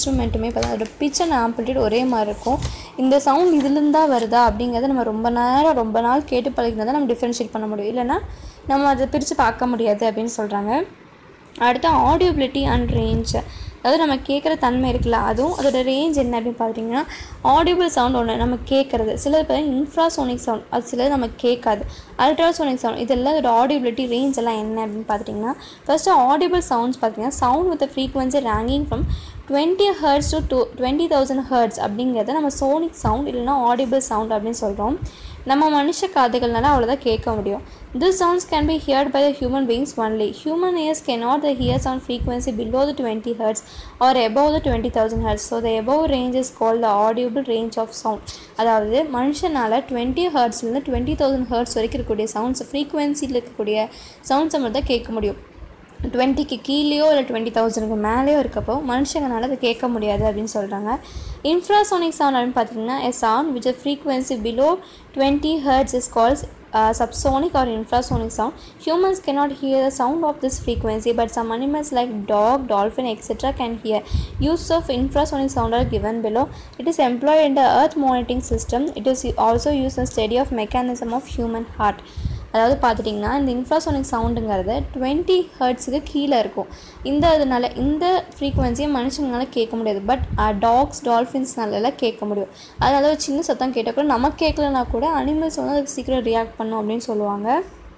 எல்லாமே பார்த்தா அதோட பிச் அண்ட் ஆம்பிளிட்யூட் ஒரே மாதிரி இருக்கும். இந்த சவுண்ட் இதுலேருந்து தான் வருதா அப்படிங்கிறத நம்ம ரொம்ப நேரம் ரொம்ப நாள் கேட்டு பழகினா தான் நம்ம டிஃப்ரென்ஷியேட் பண்ண முடியும், இல்லைனா நம்ம அதை பிரித்து பார்க்க முடியாது அப்படின்னு சொல்கிறாங்க. அடுத்து ஆடியோபிலிட்டி அண்ட் ரேஞ்ச், அதாவது நம்ம கேட்குற தன்மை இருக்குல்ல, அதுவும் அதோட ரேஞ்ச் என்ன அப்படின்னு பார்த்தீங்கன்னா ஆடியோபிள் சவுண்ட் ஒன்று நம்ம கேட்குறது, சிலது பார்த்தீங்கன்னா இன்ஃப்ராசோனிக் சவுண்ட், அது சிலது நம்ம கேட்காது, அல்ட்ராசோனிக் சவுண்ட், இதெல்லாம் அதோட ஆடியோபிலிட்டி ரேஞ்ச் எல்லாம் என்ன அப்படின்னு பார்த்திங்கன்னா ஃபஸ்ட்டு ஆடியோபிள் சவுண்ட்ஸ் பார்த்திங்கன்னா sound with frequency ranging from twenty hertz to to twenty thousand hertz அப்படிங்கிறத நம்ம சோனிக் சவுண்ட் இல்லைனா ஆடியோபிள் சவுண்ட் அப்படின்னு சொல்கிறோம். நம்ம மனுஷ காதுகள்னால அவ்வளோதான் கேட்க முடியும். These sounds can be heard by the human beings only. Human ears cannot hear sound frequency below the twenty hertz or above the twenty thousand hertz. So the above range is called the audible range of sound. அதாவது மனுஷனால் twenty ஹர்ட்ஸ்லேருந்து twenty thousand hertz வரைக்கும் இருக்கக்கூடிய sounds ஃப்ரீக்வன்சியில் இருக்கக்கூடிய சவுண்ட்ஸை மட்டும் தான் கேட்க முடியும். டுவெண்ட்டிக்கு கீழேயோ இல்லை டுவெண்ட்டி தௌசண்ட்க்கு மேலேயோ இருக்கப்போ மனுஷங்களால் அதை கேட்க முடியாது அப்படின்னு சொல்கிறாங்க. இன்ஃப்ராசோனிக் சவுண்ட் அப்படின்னு பார்த்தீங்கன்னா a sound which a frequency below twenty hertz is called uh, subsonic or infrasonic sound. Humans cannot hear the sound of this frequency, but some animals like dog, dolphin, et cetera can hear. Use of infrasonic sound are given below. It is employed in the earth monitoring system. It is also used in study of mechanism of human heart. அதாவது பார்த்துட்டிங்கன்னா இந்த infrasonic சவுண்டுங்கிறது twenty ஹர்ட்ஸுக்கு கீழே இருக்கும். இந்த இதனால் இந்த ஃப்ரீக்வன்சியை மனுஷங்களால கேட்க முடியாது, பட் டாக்ஸ் டால்ஃபின்ஸ்னாலலாம் கேட்க முடியும். அதனால ஒரு சின்ன சத்தம் கேட்டால் கூட நமக்கு கேட்கலனா கூட அனிமல்ஸ் வந்து அதுக்கு சீக்கிரம் ரியாக்ட் பண்ணும் அப்படின்னு சொல்லுவாங்க.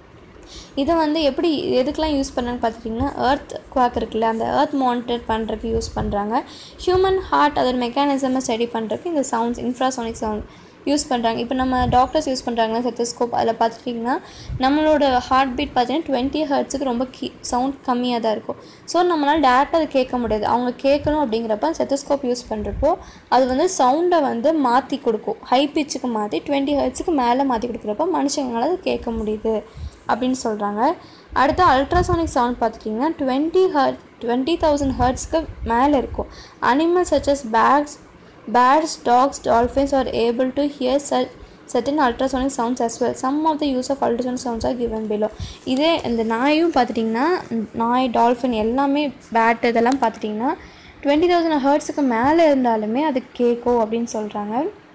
இதை வந்து எப்படி எதுக்கெலாம் யூஸ் பண்ணான்னு பார்த்துட்டிங்கன்னா எர்த் குவாக் இருக்குல்ல, அந்த எர்த் மானிட்டர் பண்ணுறதுக்கு யூஸ் பண்ணுறாங்க. ஹியூமன் ஹார்ட் அதோட மெக்கானிசமை ஸ்டடி பண்ணுறதுக்கு இந்த சவுண்ட்ஸ் இன்ஃப்ராசோனிக் சவுண்ட் யூஸ் பண்ணுறாங்க. இப்போ நம்ம டாக்டர்ஸ் யூஸ் பண்ணுறாங்கன்னா ஸ்டெத்தோஸ்கோப், அதில் பார்த்துட்டிங்கன்னா நம்மளோட ஹார்ட் பீட் பார்த்திங்கன்னா டுவெண்ட்டி ஹர்ட்ஸுக்கு ரொம்ப கீ சவுண்ட் கம்மியாக தான் இருக்கும். ஸோ நம்மளால் டேரெக்டாக அது கேட்க முடியாது. அவங்க கேட்கணும் அப்படிங்கிறப்ப ஸ்டெத்தோஸ்கோப் யூஸ் பண்ணுறப்போ அது வந்து சவுண்டை வந்து மாற்றி கொடுக்கும், ஹை பிச்சுக்கு மாற்றி டுவெண்ட்டி ஹர்ட்ஸுக்கு மேலே மாற்றி கொடுக்குறப்ப மனுஷங்களால் அது கேட்க முடியுது அப்படின்னு சொல்கிறாங்க. அடுத்து அல்ட்ராசோனிக் சவுண்ட் பார்த்துட்டிங்கன்னா டுவெண்ட்டி ஹர்ட் டுவெண்ட்டி தௌசண்ட் ஹர்ட்ஸ்க்கு மேலே இருக்கும். Animals such as bats Birds, dogs, dolphins are able to hear such certain ultrasonic sounds as well. Some of the use of ultrasonic sounds are given below. இதே இந்த நாயும் பார்த்துட்டிங்கன்னா நாய், dolphin எல்லாமே bad இதெல்லாம் பார்த்துட்டிங்கன்னா டுவெண்ட்டி தௌசண்ட் ஹர்ட்ஸுக்கு மேலே இருந்தாலுமே அது கேட்கும் அப்படின்னு சொல்கிறாங்க.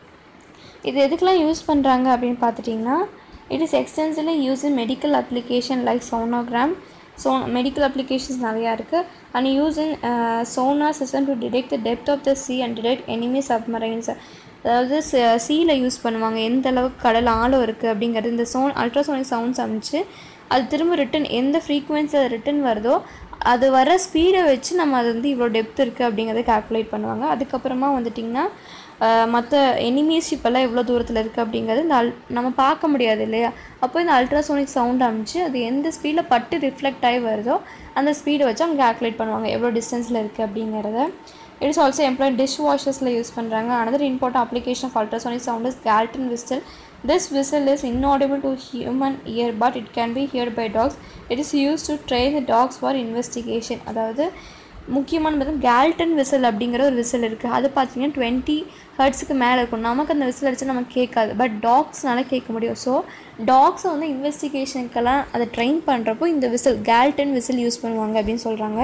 இது எதுக்கெலாம் யூஸ் பண்ணுறாங்க அப்படின்னு பார்த்துட்டிங்கன்னா it is extensively used in medical application like sonogram. So medical applications நிறையா இருக்குது. And use in sonar system to detect the depth of the sea and detect enemy submarines. அதாவது சீயில் யூஸ் பண்ணுவாங்க, எந்த அளவுக்கு கடல் ஆழம் இருக்குது அப்படிங்கிறது இந்த சோன் அல்ட்ராசோனிக் சவுண்ட்ஸ் அமைச்சு அது திரும்ப ரிட்டன் எந்த ஃப்ரீக்குவென்சி அது ரிட்டன் வருதோ அது வர ஸ்பீடை வச்சு நம்ம அது வந்து இவ்வளோ டெப்த் இருக்குது அப்படிங்கிறத கால்குலேட் பண்ணுவாங்க. அதுக்கப்புறமா வந்துட்டிங்கன்னா மற்ற எனிமீஸ் ஷிப்பெல்லாம் எவ்வளோ தூரத்தில் இருக்குது அப்படிங்கிறது இந்த அல் நம்ம பார்க்க முடியாது இல்லையா, அப்போ இந்த அல்ட்ராசோனிக் சவுண்ட் அமைச்சு அது எந்த ஸ்பீடில் பட்டு ரிஃப்ளெக்ட் ஆகி வருதோ அந்த ஸ்பீடை வச்சு அவங்க கால்குலேட் பண்ணுவாங்க எவ்வளோ டிஸ்டன்ஸில் இருக்குது அப்படிங்கிறத. It is also employed dish வாஷர்ஸில் யூஸ் பண்ணுறாங்க. Another important application of ultrasonic sound is Galton whistle. This whistle is inaudible to human ear but it can be heard by dogs. It is used to train the dogs for investigation. அதாவது முக்கியமான பார்த்தா கேல்டன் whistle அப்படிங்கிற ஒரு whistle இருக்குது. அது பார்த்திங்கன்னா twenty ஹர்ட்ஸுக்கு மேலே இருக்கும். நமக்கு அந்த விசில் அடித்தா நமக்கு கேட்காது, பட் டாக்ஸ்னால கேட்க முடியும். ஸோ டாக்ஸை வந்து இன்வெஸ்டிகேஷனுக்கெல்லாம் அதை ட்ரெயின் பண்ணுறப்போ இந்த விசில் கேல்டன் விசில் யூஸ் பண்ணுவாங்க அப்படின்னு சொல்கிறாங்க.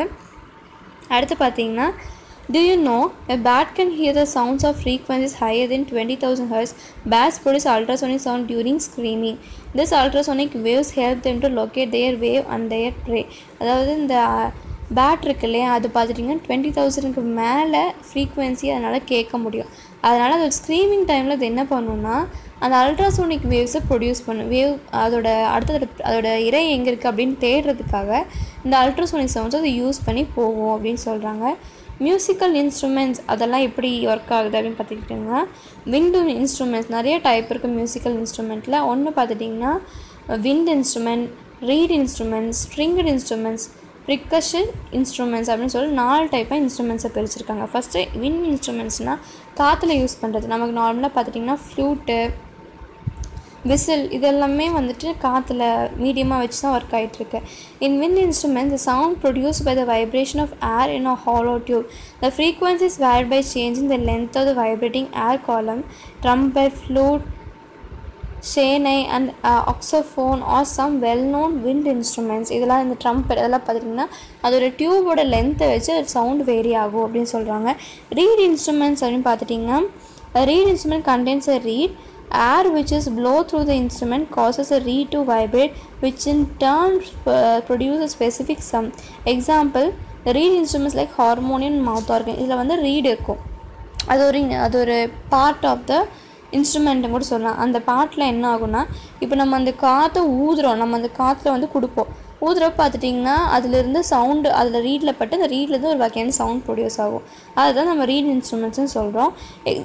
அடுத்து பார்த்திங்கன்னா do you know a bat can hear the sounds of frequencies higher than twenty thousand hertz? Bats produce ultrasonic sound during screaming. This ultrasonic waves help them to locate their wave and their prey. அதாவது இந்த bad இருக்கு இல்லையா, அது பார்த்துட்டிங்கன்னா twenty தௌசண்ட்க்கு மேலே frequency அதனால் கேட்க முடியும். அதனால் அது ஸ்க்ரீமிங் டைமில் அது என்ன பண்ணுன்னா அந்த அல்ட்ராசோனிக் வேவ்ஸை ப்ரொடியூஸ் பண்ணும். வேவ் அதோட அடுத்தது அதோட இறை எங்கே இருக்குது அப்படின்னு தேடுறதுக்காக இந்த அல்ட்ராசோனிக் சவுண்ட்ஸ் அதை யூஸ் பண்ணி போகும் அப்படின்னு சொல்கிறாங்க. மியூசிக்கல் இன்ஸ்ட்ருமெண்ட்ஸ் அதெல்லாம் எப்படி ஒர்க் ஆகுது அப்படின்னு பார்த்துக்கிட்டிங்கன்னா விண்ட் இன்ஸ்ட்ருமெண்ட்ஸ் நிறைய டைப் இருக்குது மியூசிக்கல் இன்ஸ்ட்ருமெண்ட்டில். ஒன்று பார்த்துட்டிங்கன்னா wind instrument, reed instruments, stringed instruments, percussion instruments அப்படின்னு சொல்லி நாலு டைப்பாக இன்ஸ்ட்ருமெண்ட்ஸை பிரிச்சிருக்காங்க. ஃபஸ்ட்டு விண்ட் இன்ஸ்ட்ருமெண்ட்ஸ்னால் காற்றுல யூஸ் பண்ணுறது. நமக்கு நார்மலாக பார்த்துட்டிங்கன்னா ஃப்ளூட்டு, விசில் இதெல்லாமே வந்துட்டு காற்றுல மீடியமாக வச்சு தான் ஒர்க் ஆகிட்டுருக்கு. In wind instruments the sound produced by the vibration of air in a hollow tube. The frequency is varied by changing the length of the vibrating air column. Trumpet, flute, shehnai and saxophone are some well known wind instruments. இதெல்லாம் இந்த trumpet இதெல்லாம் பார்த்திங்கன்னா அதோட டியூபோட லென்த்தை வச்சு sound vary ஆகும் அப்படின்னு சொல்கிறாங்க. ரீட் இன்ஸ்ட்ருமெண்ட்ஸ் அப்படின்னு பார்த்துட்டிங்கன்னா reed instrument condense a reed air which is blow through the instrument causes a reed to vibrate, which in turn uh, produces a specific sound. Example, the reed instruments like harmonium and mouth organ. இதில் வந்து read இருக்கும், அது ஒரு அது ஒரு part of the instrument கூட சொல்லலாம். அந்த பார்ட்டில் என்ன ஆகும்னா இப்போ நம்ம அந்த காற்றை ஊதுறோம், நம்ம அந்த காற்றுல வந்து கொடுப்போம், ஊதுறப்ப பார்த்துட்டிங்கன்னா அதுலேருந்து சவுண்டு அதில் ரீடில் பட்டு அந்த ரீட்லேருந்து ஒரு வகையான சவுண்ட் ப்ரொடியூஸ் ஆகும். அதுதான் நம்ம ரீட் இன்ஸ்ட்ருமெண்ட்ஸ்னு சொல்கிறோம்.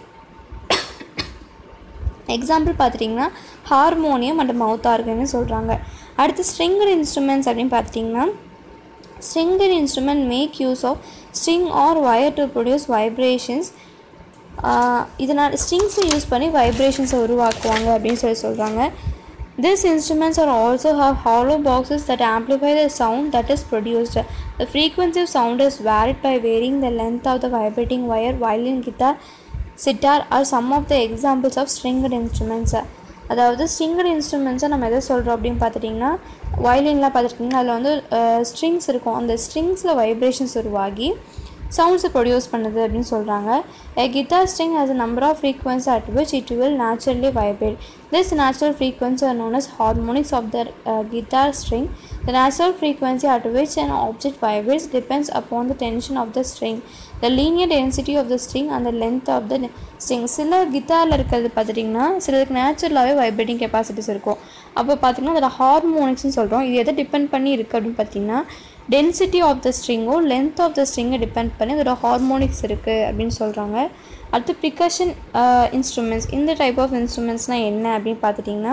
எக்ஸாம்பிள் பார்த்துட்டிங்கன்னா ஹார்மோனியம் அண்ட் மவுத் ஆர்கன்னு சொல்கிறாங்க. அடுத்து ஸ்ட்ரிங்கட் இன்ஸ்ட்ருமெண்ட்ஸ் அப்படின்னு பார்த்துட்டிங்கன்னா stringed instrument make use of string or wire to produce vibrations. இதனால் ஸ்ட்ரிங்ஸை யூஸ் பண்ணி வைப்ரேஷன்ஸை உருவாக்குவாங்க அப்படின்னு சொல்லி சொல்கிறாங்க. These instruments are also have hollow boxes that amplify the sound that is produced. The frequency of sound is varied by varying the length of the vibrating wire. Violin, guitar, sitar are some of the examples of stringed instruments. அதாவது ஸ்ட்ரிங்கட் இன்ஸ்ட்ருமெண்ட்ஸை நம்ம எதை சொல்கிறோம் அப்படின்னு பார்த்துட்டிங்கன்னா வயலின்லாம் பார்த்துட்டிங்கன்னா அதில் வந்து strings இருக்கும், அந்த ஸ்ட்ரிங்ஸில் வைப்ரேஷன்ஸ் உருவாகி சவுண்ட்ஸை ப்ரொடியூஸ் பண்ணுது அப்படின்னு சொல்கிறாங்க. A guitar string has a number of frequencies at which it will naturally vibrate. This natural frequencies are known as harmonics of the uh, guitar string. The natural frequency at which an object vibrates depends upon the tension of the string, the linear density of the string and the length of the string. சில கிட்டாரில் இருக்கிறது பார்த்துட்டிங்கன்னா சிலருக்கு நேச்சுரலாகவே vibrating capacities இருக்கும். அப்போ பார்த்திங்கன்னா அதில் ஹார்மோனிக்ஸ்னு சொல்கிறோம். இது எதை டிபெண்ட் பண்ணி இருக்குது அப்படின்னு பார்த்திங்கன்னா டென்சிட்டி ஆஃப் த ஸ்ட்ரிங்கோ லென்த் ஆஃப் த ஸ்ட்ரிங்கை டிபெண்ட் பண்ணி அதோட ஹார்மோனிக்ஸ் இருக்குது அப்படின்னு சொல்கிறாங்க. அடுத்து ப்ரிகஷன் இன்ஸ்ட்ருமெண்ட்ஸ். இந்த டைப் ஆஃப் இன்ஸ்ட்ருமெண்ட்ஸ்னால் என்ன அப்படின்னு பார்த்துட்டிங்கன்னா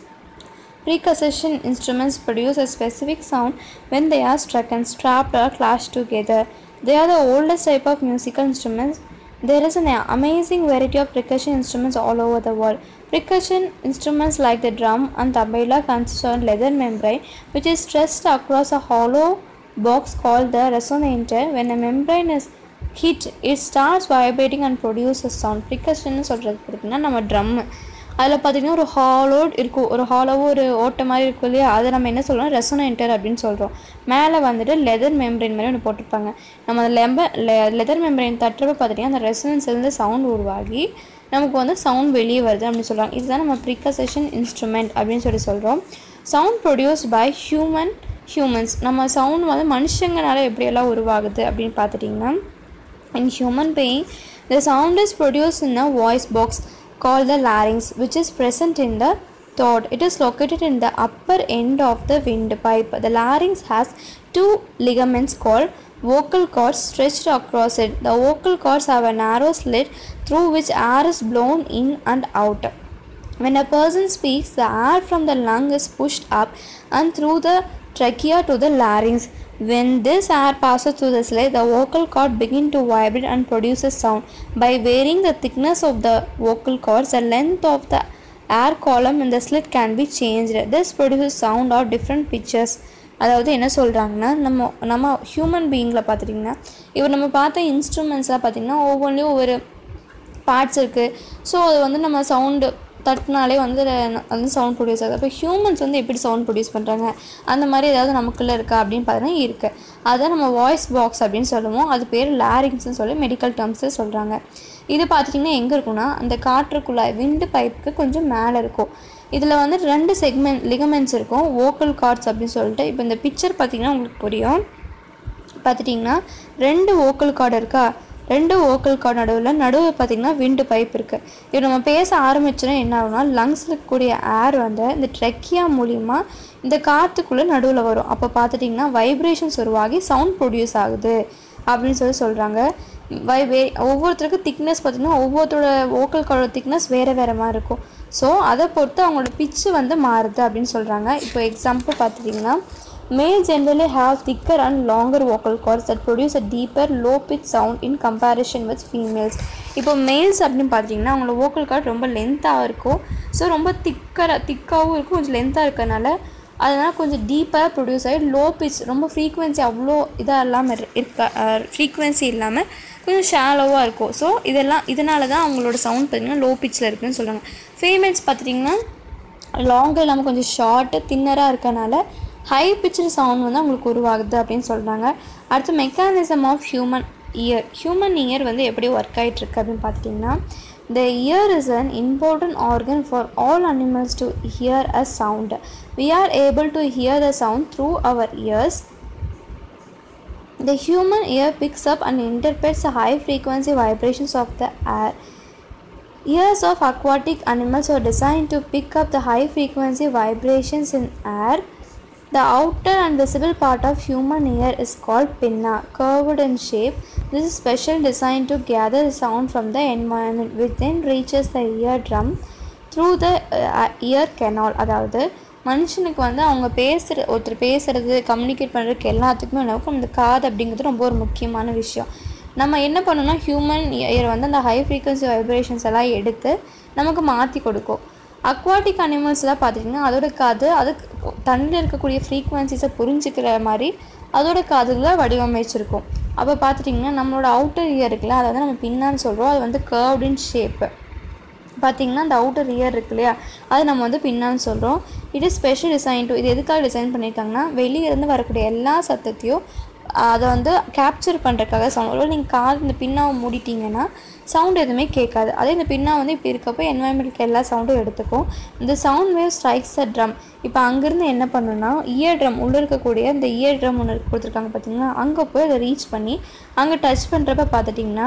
percussion instruments produce a specific sound when they are struck and strapped or clashed together. They are the oldest type of musical instruments. There is an amazing variety of percussion instruments all over the world. Percussion instruments like the drum and tabla consist of leather membrane which is stressed across a hollow box called the resonator. When a membrane is hit, it starts vibrating and produces sound. Percussion சொல்கிறது பார்த்திங்கன்னா நம்ம drum அதில் பார்த்திங்கன்னா ஒரு hallowed இருக்கும், ஒரு ஹாலோவோ ஒரு ஓட்ட மாதிரி இருக்கும் இல்லையா, அதை நம்ம என்ன சொல்கிறோம் ரெசோனேட்டர் அப்படின்னு சொல்கிறோம். மேலே வந்துட்டு லெதர் மெம்பரைன் மாதிரி ஒன்று போட்டிருப்பாங்க. நம்ம அந்த லெம்ப லெதர் மெம்பரைன் தட்டுறப்ப பார்த்திங்கன்னா அந்த ரெசனன்ஸ்லேருந்து சவுண்ட் உருவாகி நமக்கு வந்து சவுண்ட் வெளியே வருது அப்படின்னு சொல்கிறாங்க. இதுதான் நம்ம ப்ரிகஷன் இன்ஸ்ட்ருமெண்ட் அப்படின்னு சொல்லி சொல்கிறோம். Sound produced by human humans. நம்ம சவுண்ட் வந்து மனுஷங்களால் எப்படியெல்லாம் உருவாகுது அப்படின்னு பார்த்துட்டிங்கன்னா in human being the sound is produced in a voice box called the larynx, which is present in the throat. It is located in the upper end of the windpipe. The larynx has two ligaments called vocal cords stretched across it. The vocal cords have a narrow slit through which air is blown in and out. When a person speaks, the air from the lung is pushed up and through the trachea to the larynx. When this air passes through the slit, the vocal cord begins to vibrate and produces sound. By varying the thickness of the vocal cords, the length of the air column in the slit can be changed. This produces sound of different pitches. அதாவது என்ன சொல்கிறாங்கன்னா நம்ம நம்ம human பீயிங்கில் பார்த்துட்டிங்கன்னா இப்போ நம்ம பார்த்த இன்ஸ்ட்ருமெண்ட்ஸ்லாம் பார்த்திங்கன்னா ஒவ்வொன்றிலையும் ஒவ்வொரு பார்ட்ஸ் இருக்குது. ஸோ அது வந்து நம்ம சவுண்டு தட்டினாலே வந்து வந்து சவுண்ட் ப்ரொடியூஸ் ஆகுது. அப்போ ஹியூமன்ஸ் வந்து எப்படி சவுண்ட் ப்ரொடியூஸ் பண்ணுறாங்க அந்த மாதிரி ஏதாவது நமக்குள்ளே இருக்கா அப்படின்னு பார்த்தீங்கன்னா இருக்குது. அதான் நம்ம வாய்ஸ் பாக்ஸ் அப்படின்னு சொல்லுவோம். அது பேர் லாரிங்ஸ்னு சொல்லி மெடிக்கல் டேர்ம்ஸு சொல்கிறாங்க. இது பார்த்திங்கன்னா எங்கே இருக்குன்னா அந்த காற்றுக்குள்ளாய் விண்டு பைப்புக்கு கொஞ்சம் மேலே இருக்கும். இதில் வந்து ரெண்டு செக்மெண்ட் லிகமெண்ட்ஸ் இருக்கும், வோக்கல் கார்ட்ஸ் அப்படின்னு சொல்லிட்டு. இப்போ இந்த பிக்சர் பார்த்திங்கன்னா உங்களுக்கு புரியும். பார்த்துட்டிங்கன்னா ரெண்டு வோக்கல் கார்டு இருக்கா, ரெண்டு வோக்கல் கார்டு நடுவில் நடுவில் பார்த்திங்கன்னா விண்டு பைப் இருக்குது. இப்போ நம்ம பேச ஆரம்பிச்சோன்னா என்ன ஆகுனா லங்ஸில் இருக்கக்கூடிய ஏர் வந்து இந்த ட்ரெக்கியா மூலிமா இந்த காற்றுக்குள்ளே நடுவில் வரும். அப்போ பார்த்துட்டிங்கன்னா வைப்ரேஷன்ஸ் உருவாகி சவுண்ட் ப்ரொடியூஸ் ஆகுது அப்படின்னு சொல்லி சொல்கிறாங்க. வை வே ஒவ்வொருத்தருக்கும் திக்னஸ் பார்த்திங்கன்னா ஒவ்வொருத்தரோட வோக்கல் கார்டோட திக்னஸ் வேறு வேறு மாதிரி இருக்கும். ஸோ அதை பொறுத்து அவங்களோட பிச்சு வந்து மாறுது அப்படின்னு சொல்கிறாங்க. இப்போ எக்ஸாம்பிள் பார்த்துட்டிங்கன்னா males generally have thicker and longer vocal cords that produce a deeper low pitch sound in comparison with females. இப்போ மேல்ஸ் அப்படின்னு பார்த்தீங்கன்னா அவங்களோட வோக்கல் கார்ட் ரொம்ப லென்த்தாக இருக்கும். ஸோ ரொம்ப திக்கராக திக்காகவும் இருக்கும், கொஞ்சம் லென்த்தாக இருக்கிறதுனால அதனால் கொஞ்சம் டீப்பாக ப்ரொடியூஸ் ஆகி லோ பிச் ரொம்ப ஃப்ரீக்குவென்சி அவ்வளோ இதாக இல்லாமல் இருக்க ஃப்ரீக்குவென்சி இல்லாமல் கொஞ்சம் ஷாலோவாக இருக்கும். ஸோ இதெல்லாம் இதனால தான் அவங்களோட சவுண்ட் பார்த்திங்கன்னா லோ பிச்சில் இருக்குதுன்னு சொல்கிறாங்க. ஃபீமேல்ஸ் பார்த்துட்டிங்கன்னா லாங்காக இல்லாமல் கொஞ்சம் ஷார்ட்டு தின்னராக இருக்கனால ஹை பிச்சுடு சவுண்ட் வந்து அவங்களுக்கு உருவாகுது அப்படின்னு சொல்கிறாங்க. அடுத்து mechanism of human ear. Human ear வந்து எப்படி ஒர்க் ஆகிட்டுருக்கு அப்படின்னு பார்த்துட்டிங்கன்னா, the ear is an important organ for all animals to hear a sound. We are able to hear the sound through our ears. The human ear picks up and interprets the high frequency vibrations of the air. Ears of aquatic animals are designed to pick up the high frequency vibrations in air. The outer and visible part of human ear is called pinna, curved in shape. This is special designed to gather the sound from the environment, which then reaches the eardrum through the uh, ear canal. அதாவது மனுஷனுக்கு வந்து அவங்க பேசுகிற ஒருத்தர் பேசுகிறது communicate பண்ணுறதுக்கு எல்லாத்துக்குமே நமக்கு இந்த காது அப்படிங்கிறது ரொம்ப ஒரு முக்கியமான விஷயம். நம்ம என்ன பண்ணோம்னா ஹியூமன் இயர் வந்து அந்த ஹை ஃப்ரீக்வன்சி வைப்ரேஷன்ஸ் எல்லாம் எடுத்து நமக்கு மாற்றி கொடுக்கும். அக்வாட்டிக் அனிமல்ஸ்லாம் பார்த்திங்கன்னா அதோட காது அது தண்ணியில் இருக்கக்கூடிய ஃப்ரீக்வன்சிஸை புரிஞ்சுக்கிற மாதிரி அதோட காதுகளை வடிவமைச்சிருக்கும். அப்போ பார்த்துட்டிங்கன்னா நம்மளோட அவுட்டர் இயர் இருக்குல்ல, அதை வந்து நம்ம பின்னான்னு சொல்கிறோம். அது வந்து கர்வ்ட் இன் ஷேப்பு. பார்த்திங்கன்னா அந்த அவுட்டர் இயர் இருக்கு இல்லையா, அது நம்ம வந்து பின்னான்னு சொல்கிறோம். It is special design to. இது எதுக்காக டிசைன் பண்ணியிருக்காங்கன்னா, வெளியிலேருந்து வரக்கூடிய எல்லா சத்தத்தையும் அதை வந்து கேப்சர் பண்ணுறதுக்காக சவுண்ட். ஒரு நீங்கள் காது இந்த பின்னாவை மூடிட்டிங்கன்னா சவுண்ட் எதுவுமே கேட்காது. அதே இந்த பின்னா வந்து இப்படி இருக்கப்போ என்வாயன்மெண்ட்டுக்கு எல்லா சவுண்டும் எடுத்துக்கும். இந்த sound wave strikes a drum. இப்போ அங்கேருந்து என்ன பண்ணணும்னா இயர் ட்ரம் உள்ளே இருக்கக்கூடிய இந்த இயர் ட்ரம் ஒன்று கொடுத்துருக்காங்க பார்த்தீங்கன்னா, அங்கே போய் அதை ரீச் பண்ணி அங்கே டச் பண்ணுறப்ப பார்த்துட்டிங்கன்னா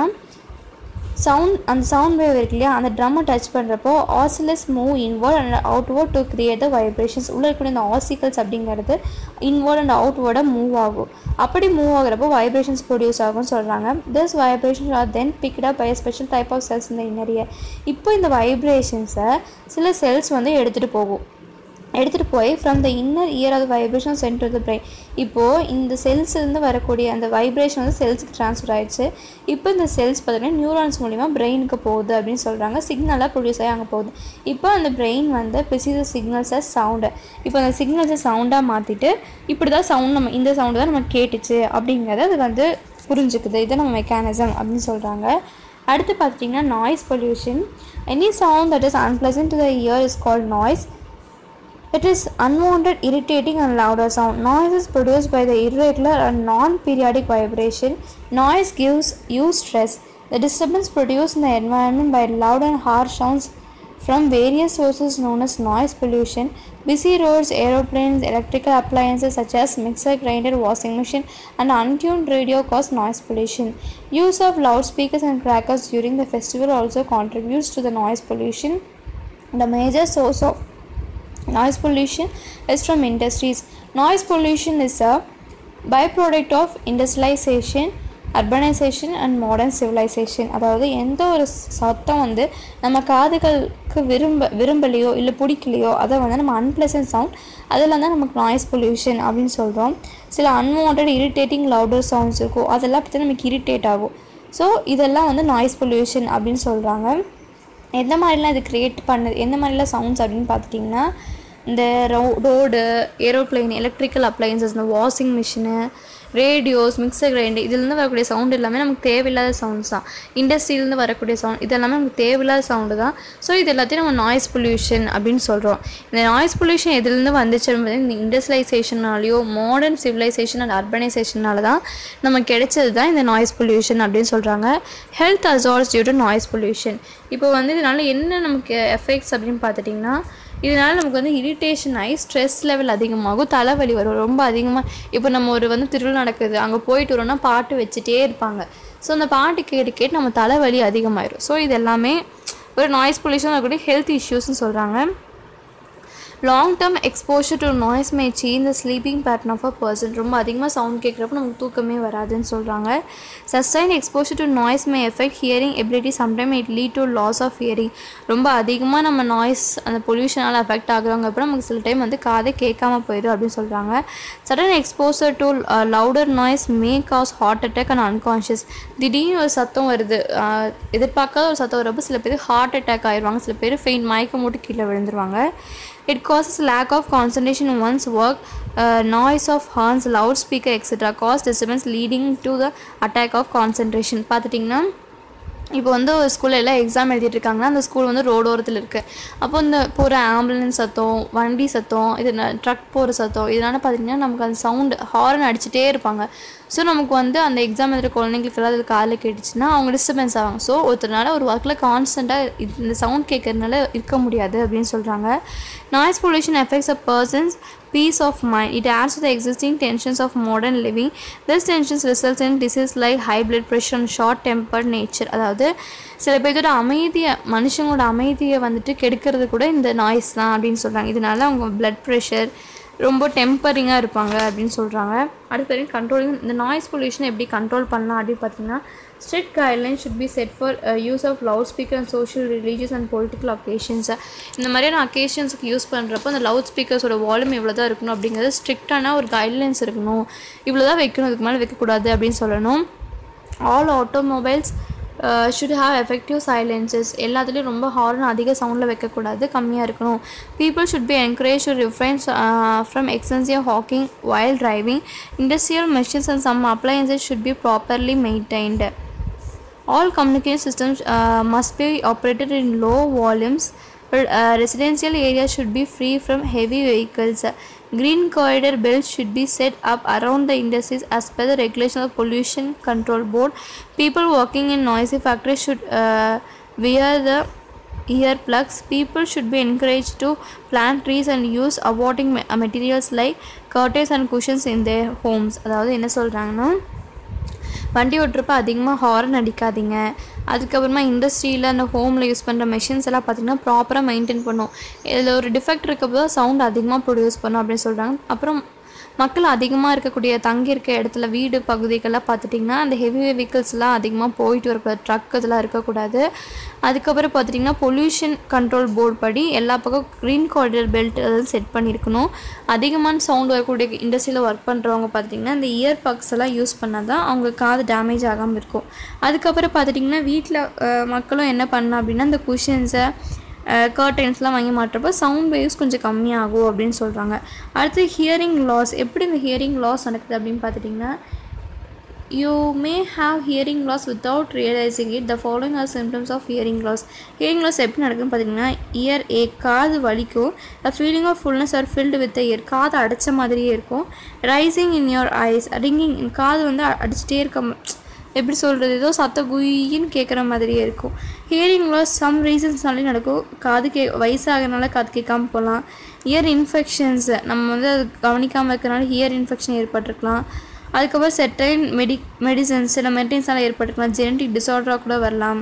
சவுண்ட் அந்த சவுண்ட் வேவ் இருக்கு இல்லையா, அந்த ட்ரம்மை டச் பண்ணுறப்போ ossicles move inward and outward to create the vibrations. உள்ளே இருக்கக்கூடிய இந்த ஆசிக்கல்ஸ் அப்படிங்கிறது இன்வர்ட் அண்ட் அவுட்வர்டாக மூவ் ஆகும். அப்படி மூவ் ஆகிறப்போ வைப்ரேஷன்ஸ் ப்ரொடியூஸ் ஆகும்னு சொல்கிறாங்க. This vibrations are then picked up by a special type of cells in the inner ear. இப்போ இந்த வைப்ரேஷன்ஸை சில செல்ஸ் வந்து எடுத்துகிட்டு போகும். எடுத்துகிட்டு போய் from the inner ear of vibration sent to the brain. இப்போது இந்த செல்ஸ்லேருந்து வரக்கூடிய அந்த வைப்ரேஷன் வந்து செல்ஸுக்கு ட்ரான்ஸ்ஃபர் ஆகிடுச்சு. இப்போ இந்த செல்ஸ் பார்த்திங்கன்னா நியூரான்ஸ் மூலிமா பிரெயினுக்கு போகுது அப்படின்னு சொல்கிறாங்க. சிக்னலாக ப்ரொடியூஸ் ஆகி அங்கே போகுது. இப்போ அந்த பிரெயின் வந்து பெர்சீவ் த சிக்னல்ஸை சவுண்டு. இப்போ அந்த சிக்னல்ஸை சவுண்டாக மாற்றிட்டு இப்படி தான் சவுண்ட் நம்ம இந்த சவுண்டு தான் நம்ம கேட்டுச்சு அப்படிங்கிறத அது வந்து புரிஞ்சுக்குது. இதை நம்ம மெக்கானிசம் அப்படின்னு சொல்கிறாங்க. அடுத்து பார்த்திங்கன்னா noise pollution. Any sound that is unpleasant to the ear is called noise. It is unwanted, irritating and louder sound. Noise is produced by the irregular and non-periodic vibration. Noise gives you stress. The disturbance produced in the environment by loud and harsh sounds from various sources known as noise pollution. Busy roads, aeroplanes, electrical appliances such as mixer, grinder, washing machine and untuned radio cause noise pollution. Use of loudspeakers and crackers during the festival also contributes to the noise pollution. The major source of noise pollution is from industries. Noise pollution is a byproduct of industrialization, urbanization and modern civilization. அதாவது எந்த ஒரு சத்தம் வந்து நம்ம காதுகளுக்கு விரும்ப விரும்பலையோ இல்லை பிடிக்கலையோ அதை வந்து நம்ம அன்பிளசன்ட் சவுண்ட் அதெல்லாம் தான் நமக்கு நாய்ஸ் பொல்யூஷன் அப்படின்னு சொல்கிறோம். சில அன்வான்ட் இரிட்டேட்டிங் லவுடர் சவுண்ட்ஸ் இருக்கும், அதெல்லாம் பற்றி நமக்கு இரிட்டேட் ஆகும். ஸோ இதெல்லாம் வந்து நாய்ஸ் பொல்யூஷன் அப்படின்னு சொல்கிறாங்க. எந்த மாதிரிலாம் இது க்ரியேட் பண்ணுது, எந்த மாதிரிலாம் சவுண்ட்ஸ் அப்படின்னு பார்த்துட்டிங்கன்னா, இந்த ro road, aeroplane, electrical appliances, இந்த washing machine, radios, mixer grinder, இதுலேருந்து வரக்கூடிய சவுண்ட் எல்லாமே நமக்கு தேவையில்லாத சவுண்ட்ஸ் தான். இண்டஸ்ட்ரியிலேருந்து வரக்கூடிய சவுண்ட் இது எல்லாமே நமக்கு தேவையில்லாத சவுண்டு தான். ஸோ இது எல்லாத்தையும் நம்ம நாய்ஸ் பொல்யூஷன் அப்படின்னு சொல்கிறோம். இந்த நாய்ஸ் பொல்யூஷன் எதுலேருந்து வந்துச்சு அப்படின்றது இந்த இண்டஸ்ட்ரியலைசேஷனாலேயோ மாடர்ன் சிவிலைசேஷன் அண்ட் அர்பனைசேஷனால தான் நமக்கு கிடைச்சது தான் இந்த நாய்ஸ் பொல்யூஷன் அப்படின்னு சொல்கிறாங்க. Health hazards due to noise pollution. இப்போ வந்து இதனால் என்ன நமக்கு எஃபெக்ட்ஸ் அப்படின்னு பார்த்துட்டிங்கன்னா, இதனால் நமக்கு வந்து இரிட்டேஷன் ஆகி ஸ்ட்ரெஸ் லெவல் அதிகமாகும், தலைவலி வரும் ரொம்ப அதிகமாக. இப்போ நம்ம ஒரு வந்து திருவிழா நடக்குது, அங்கே போயிட்டு வரோன்னா பாட்டு வச்சுட்டே இருப்பாங்க. ஸோ அந்த பாட்டு கேட்டு கேட்டு நம்ம தலைவலி அதிகமாகிடும். ஸோ இது எல்லாமே ஒரு நாய்ஸ் பொல்யூஷன் இருக்கக்கூடிய ஹெல்த் இஷ்யூஸ்ன்னு சொல்கிறாங்க. Long term exposure to noise may change the sleeping pattern of a person. ரொம்ப அதிகமாக சவுண்ட் கேட்குறப்ப நமக்கு தூக்கமே வராதுன்னு சொல்கிறாங்க. Sustain exposure to noise may effect hearing ability. Sometime it lead to loss of hearing. ரொம்ப அதிகமாக நம்ம நாய்ஸ் அந்த பொல்யூஷனால் அஃபெக்ட் ஆகுறாங்க அப்புறம் நமக்கு சில டைம் வந்து காதை கேட்காம போயிடும் அப்படின்னு சொல்கிறாங்க. Sudden exposure to louder noise may cause heart attack and unconscious. திடீர்னு ஒரு சத்தம் வருது, எதிர்பார்க்காத ஒரு சத்தம் வரப்போ சில பேர் ஹார்ட் அட்டாக் ஆயிடுவாங்க, சில பேர் ஃபெயின் மயக்கம் போட்டு கீழே விழுந்துருவாங்க. It causes lack of concentration in one's work. Uh, noise of horns, loudspeaker, et cetera cause disturbance leading to the attack of concentration. பார்த்துட்டிங்கன்னா இப்போ வந்து ஒரு ஸ்கூலில் எல்லாம் எக்ஸாம் எழுதிட்டு இருக்காங்கன்னா அந்த ஸ்கூல் வந்து ரோடு ஓரத்தில் இருக்குது. அப்போ இந்த போகிற ஆம்புலன்ஸ் சத்தம், வண்டி சத்தம், இது ட்ரக் போகிற சத்தம், இதனால பார்த்திங்கன்னா நமக்கு அந்த சவுண்டு ஹார்ன் அடிச்சுட்டே இருப்பாங்க. ஸோ நமக்கு வந்து அந்த எக்ஸாம் எழுதுகிற குழந்தைங்களுக்கு எல்லாம் அதில் காலில் கேட்டுச்சுன்னா அவங்க டிஸ்டர்பன்ஸ் ஆவாங்க. ஸோ ஒருத்தனால ஒரு ஒர்க்கில் கான்ஸ்டண்ட்டாக இந்த சவுண்ட் கேட்கறதுனால இருக்க முடியாது அப்படின்னு சொல்கிறாங்க. Noise pollution affects a person's peace of mind. It adds to the existing tensions of modern living. This tensions results in diseases like high blood pressure and short-tempered nature. அதாவது சில பேர்த்தோட அமைதியை, மனுஷங்களோட அமைதியை வந்துட்டு கெடுக்கிறது கூட இந்த நாய்ஸ் தான் அப்படின்னு சொல்கிறாங்க. இதனால அவங்க பிளட் ப்ரெஷர், ரொம்ப டெம்பரிங்காக இருப்பாங்க அப்படின்னு சொல்கிறாங்க. அடுத்த வரைக்கும் கண்ட்ரோலிங் இந்த நாய்ஸ் பொல்யூஷனை எப்படி கண்ட்ரோல் பண்ணலாம் அப்படின்னு பார்த்தீங்கன்னா, strict guidelines should be set for use of loud speaker and social, religious and political அக்கேஷன்ஸை. இந்த மாதிரியான அக்கேஷன்ஸுக்கு யூஸ் பண்ணுறப்போ அந்த லவுட் ஸ்பீக்கர்ஸோட வால்யூம் இவ்வளோ தான் இருக்கணும் அப்படிங்கிறது ஸ்ட்ரிக்டான ஒரு கைட்லைன்ஸ் இருக்கணும். இவ்வளோ தான் வைக்கணும், இதுக்கு மேலே வைக்கக்கூடாது அப்படின்னு சொல்லணும். All automobiles should have effective silencers. எல்லாத்துலேயும் ரொம்ப ஹார்ன் அதிக சவுண்டில் வைக்கக்கூடாது, கம்மியாக இருக்கணும். People should be encourage to refrain from extensive honking while driving. Industrial machines and some appliances should be properly maintained. All communication systems uh, must be operated in low volumes. Uh, residential areas should be free from heavy vehicles. Green corridor belts should be set up around the industries as per the regulation of Pollution Control Board. People working in noisy factories should uh, wear the earplugs. People should be encouraged to plant trees and use avoiding materials like curtains and cushions in their homes. அதாவது என்ன சொல்கிறாங்கன்னா, வண்டி ஓட்டுறப்ப அதிகமாக horn அடிக்காதீங்க. அதுக்கப்புறமா இண்டஸ்ட்ரியில் அந்த ஹோமில் யூஸ் பண்ணுற மெஷின்ஸ் எல்லாம் பார்த்திங்கன்னா ப்ராப்பராக மெயின்டைன் பண்ணும். இதில் ஒரு டிஃபெக்ட் இருக்கப்போ தான் சவுண்ட் அதிகமாக ப்ரொடியூஸ் பண்ணும் அப்படின்னு சொல்கிறாங்க. அப்புறம் மக்கள் அதிகமாக இருக்கக்கூடிய தங்கி இருக்க இடத்துல வீடு பகுதிகள்லாம் பார்த்துட்டிங்கன்னா அந்த ஹெவி வெஹிக்கிள்ஸ்லாம் அதிகமாக போயிட்டு வரக்கூடாது, ட்ரக் இதெல்லாம் இருக்கக்கூடாது. அதுக்கப்புறம் பார்த்துட்டிங்கன்னா பொல்யூஷன் கண்ட்ரோல் போர்டு படி எல்லா பக்கம் க்ரீன் காரிடர் பெல்ட் அதாவது செட் பண்ணியிருக்கணும். அதிகமான சவுண்ட் வரக்கூடிய இண்டஸ்ட்ரியில் ஒர்க் பண்ணுறவங்க பார்த்திங்கன்னா இந்த இயர் பக்ஸ் எல்லாம் யூஸ் பண்ணால் தான் அவங்க காது டேமேஜ் ஆகாமல் இருக்கும். அதுக்கப்புறம் பார்த்துட்டிங்கன்னா வீட்டில் மக்களும் என்ன பண்ணலாம் அப்படின்னா இந்த குஷன்ஸை, கர்டைன்ஸ்லாம் வாங்கி மாட்டுறப்போ சவுண்ட் வேவ்ஸ் கொஞ்சம் கம்மியாகும் அப்படின்னு சொல்கிறாங்க. அடுத்து ஹியரிங் லாஸ். எப்படி இந்த ஹியரிங் லாஸ் நடக்குது அப்படின்னு பார்த்துட்டிங்கன்னா, you may have hearing loss without realising it. The following are symptoms of hearing loss. Hearing loss எப்படி நடக்குதுன்னு பார்த்திங்கன்னா, இயர் ஏ காது வலிக்கும். The feeling of fullness or filled with ear, காது அடைச்ச மாதிரியே இருக்கும். Rising in your eyes, ringing, காது வந்து அடிச்சுட்டே இருக்க, எப்படி சொல்கிறது, ஏதோ சத்த குயின்னு கேட்குற மாதிரியே இருக்கும். ஹியரிங் லாஸ் சம் ரீசன்ஸ்னாலே நடக்கும். காது கே வயசாகிறனால காது கேட்காமல் போகலாம். இயர் இன்ஃபெக்ஷன்ஸ், நம்ம வந்து அது கவனிக்காமல் இருக்கிறனால ஹியர் இன்ஃபெக்ஷன் ஏற்பட்டிருக்கலாம். அதுக்கப்புறம் செட்டைன் மெடி மெடிசன்ஸ் சில மெடிசன்ஸ்னால் ஏற்பட்டிருக்கலாம். ஜெனட்டிக் டிஸார்டராக கூட வரலாம்.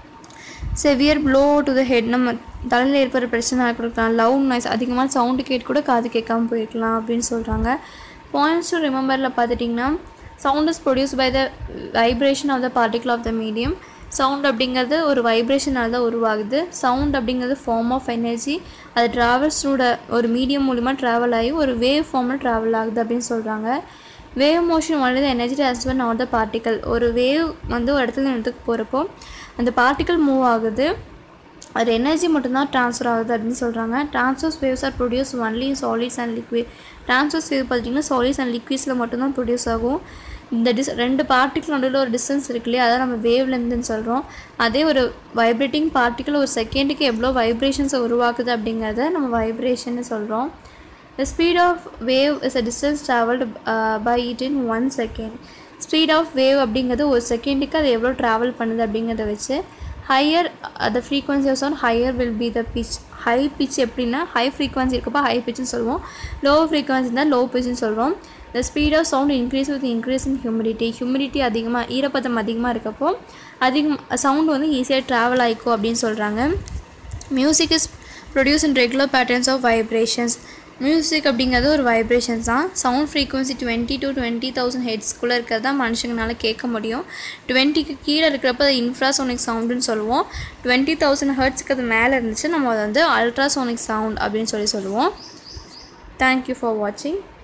Severe blow to the head, நம்ம தலையில் ஏற்படுற பிரச்சனை கொடுக்கலாம். லவுட் நாய்ஸ், அதிகமான சவுண்டு கேட்டு கூட காது கேட்காமல் போயிருக்கலாம் அப்படின்னு சொல்கிறாங்க. பாயிண்ட்ஸ் டு ரிமெம்பரில் பார்த்துட்டிங்கன்னா, sound is produce by the vibration of the particle of the medium. Sound அப்படிங்கிறது ஒரு வைப்ரேஷனால் தான் உருவாகுது. சவுண்ட் அப்படிங்கிறது ஃபார்ம் ஆஃப் எனர்ஜி. அது ட்ராவல்ஸ் த்ரூ ஒரு மீடியம் மூலிமா ட்ராவல் ஆகி ஒரு வேவ் ஃபார்மில் ட்ராவல் ஆகுது அப்படின்னு சொல்கிறாங்க. Wave motion only the energy transfer not the particle. ஒரு வேவ் வந்து ஒரு இடத்துல இடத்துக்கு போகிறப்போ அந்த பார்ட்டிக்கல் மூவ் ஆகுது, அது எனர்ஜி மட்டும்தான் ட்ரான்ஸ்ஃபர் ஆகுது அப்படின்னு சொல்கிறாங்க. Transverse waves are produce only in solids and liquid. Transverse wave பார்த்திங்கன்னா சாலிட்ஸ் அண்ட் லிக்விட்ஸில் மட்டும்தான் ப்ரொடியூஸ் ஆகும். இந்த டிஸ் ரெண்டு பார்ட்டிக்கல் நடுவில் ஒரு டிஸ்டன்ஸ் இருக்கு இல்லையா, அதான் நம்ம வேவ் லென்த்துன்னு சொல்கிறோம். அதே ஒரு வைப்ரேட்டிங் பார்ட்டிக்கல் ஒரு செகண்டுக்கு எவ்வளோ வைப்ரேஷன்ஸை உருவாக்குது அப்படிங்கிறத நம்ம வைப்ரேஷன்னு சொல்கிறோம். The speed of wave is a distance traveled uh, by it in one second. Speed of wave அப்படிங்கிறது ஒரு செகண்டுக்கு அது எவ்வளோ ட்ராவல் பண்ணுது அப்படிங்கிறத வச்சு higher uh, the frequency of sound, higher will be the pitch. High pitch எப்படின்னா high frequency இருக்கப்போ ஹை பிச்சுன்னு சொல்லுவோம். லோ ஃப்ரீக்வன்சி தான் லோ பிச்சுன்னு சொல்கிறோம். The speed of sound increase with increase in humidity. Humidity அதிகமாக, ஈரப்பதம் அதிகமாக இருக்கப்போ அதிகம் சவுண்டு வந்து ஈஸியாக ட்ராவல் ஆகிக்கும் அப்படின்னு சொல்கிறாங்க. Music is produced in regular patterns of vibrations. Music அப்படிங்கிறது ஒரு வைப்ரேஷன்ஸ் தான். Sound frequency twenty to twenty thousand ஹெட்ஸ்குள்ளே இருக்கிறது தான் மனுஷங்களால கேட்க முடியும். டுவெண்ட்டிக்கு கீழே இருக்கிறப்ப அது இன்ஃப்ராசோனிக் சவுண்டுன்னு சொல்லுவோம். டுவெண்ட்டி தௌசண்ட் ஹெர்ட்ஸ்க்கு அது மேலே இருந்துச்சு நம்ம அதை வந்து அல்ட்ராசோனிக் சவுண்ட் அப்படின்னு சொல்லி சொல்லுவோம். தேங்க்யூ ஃபார் வாட்சிங்.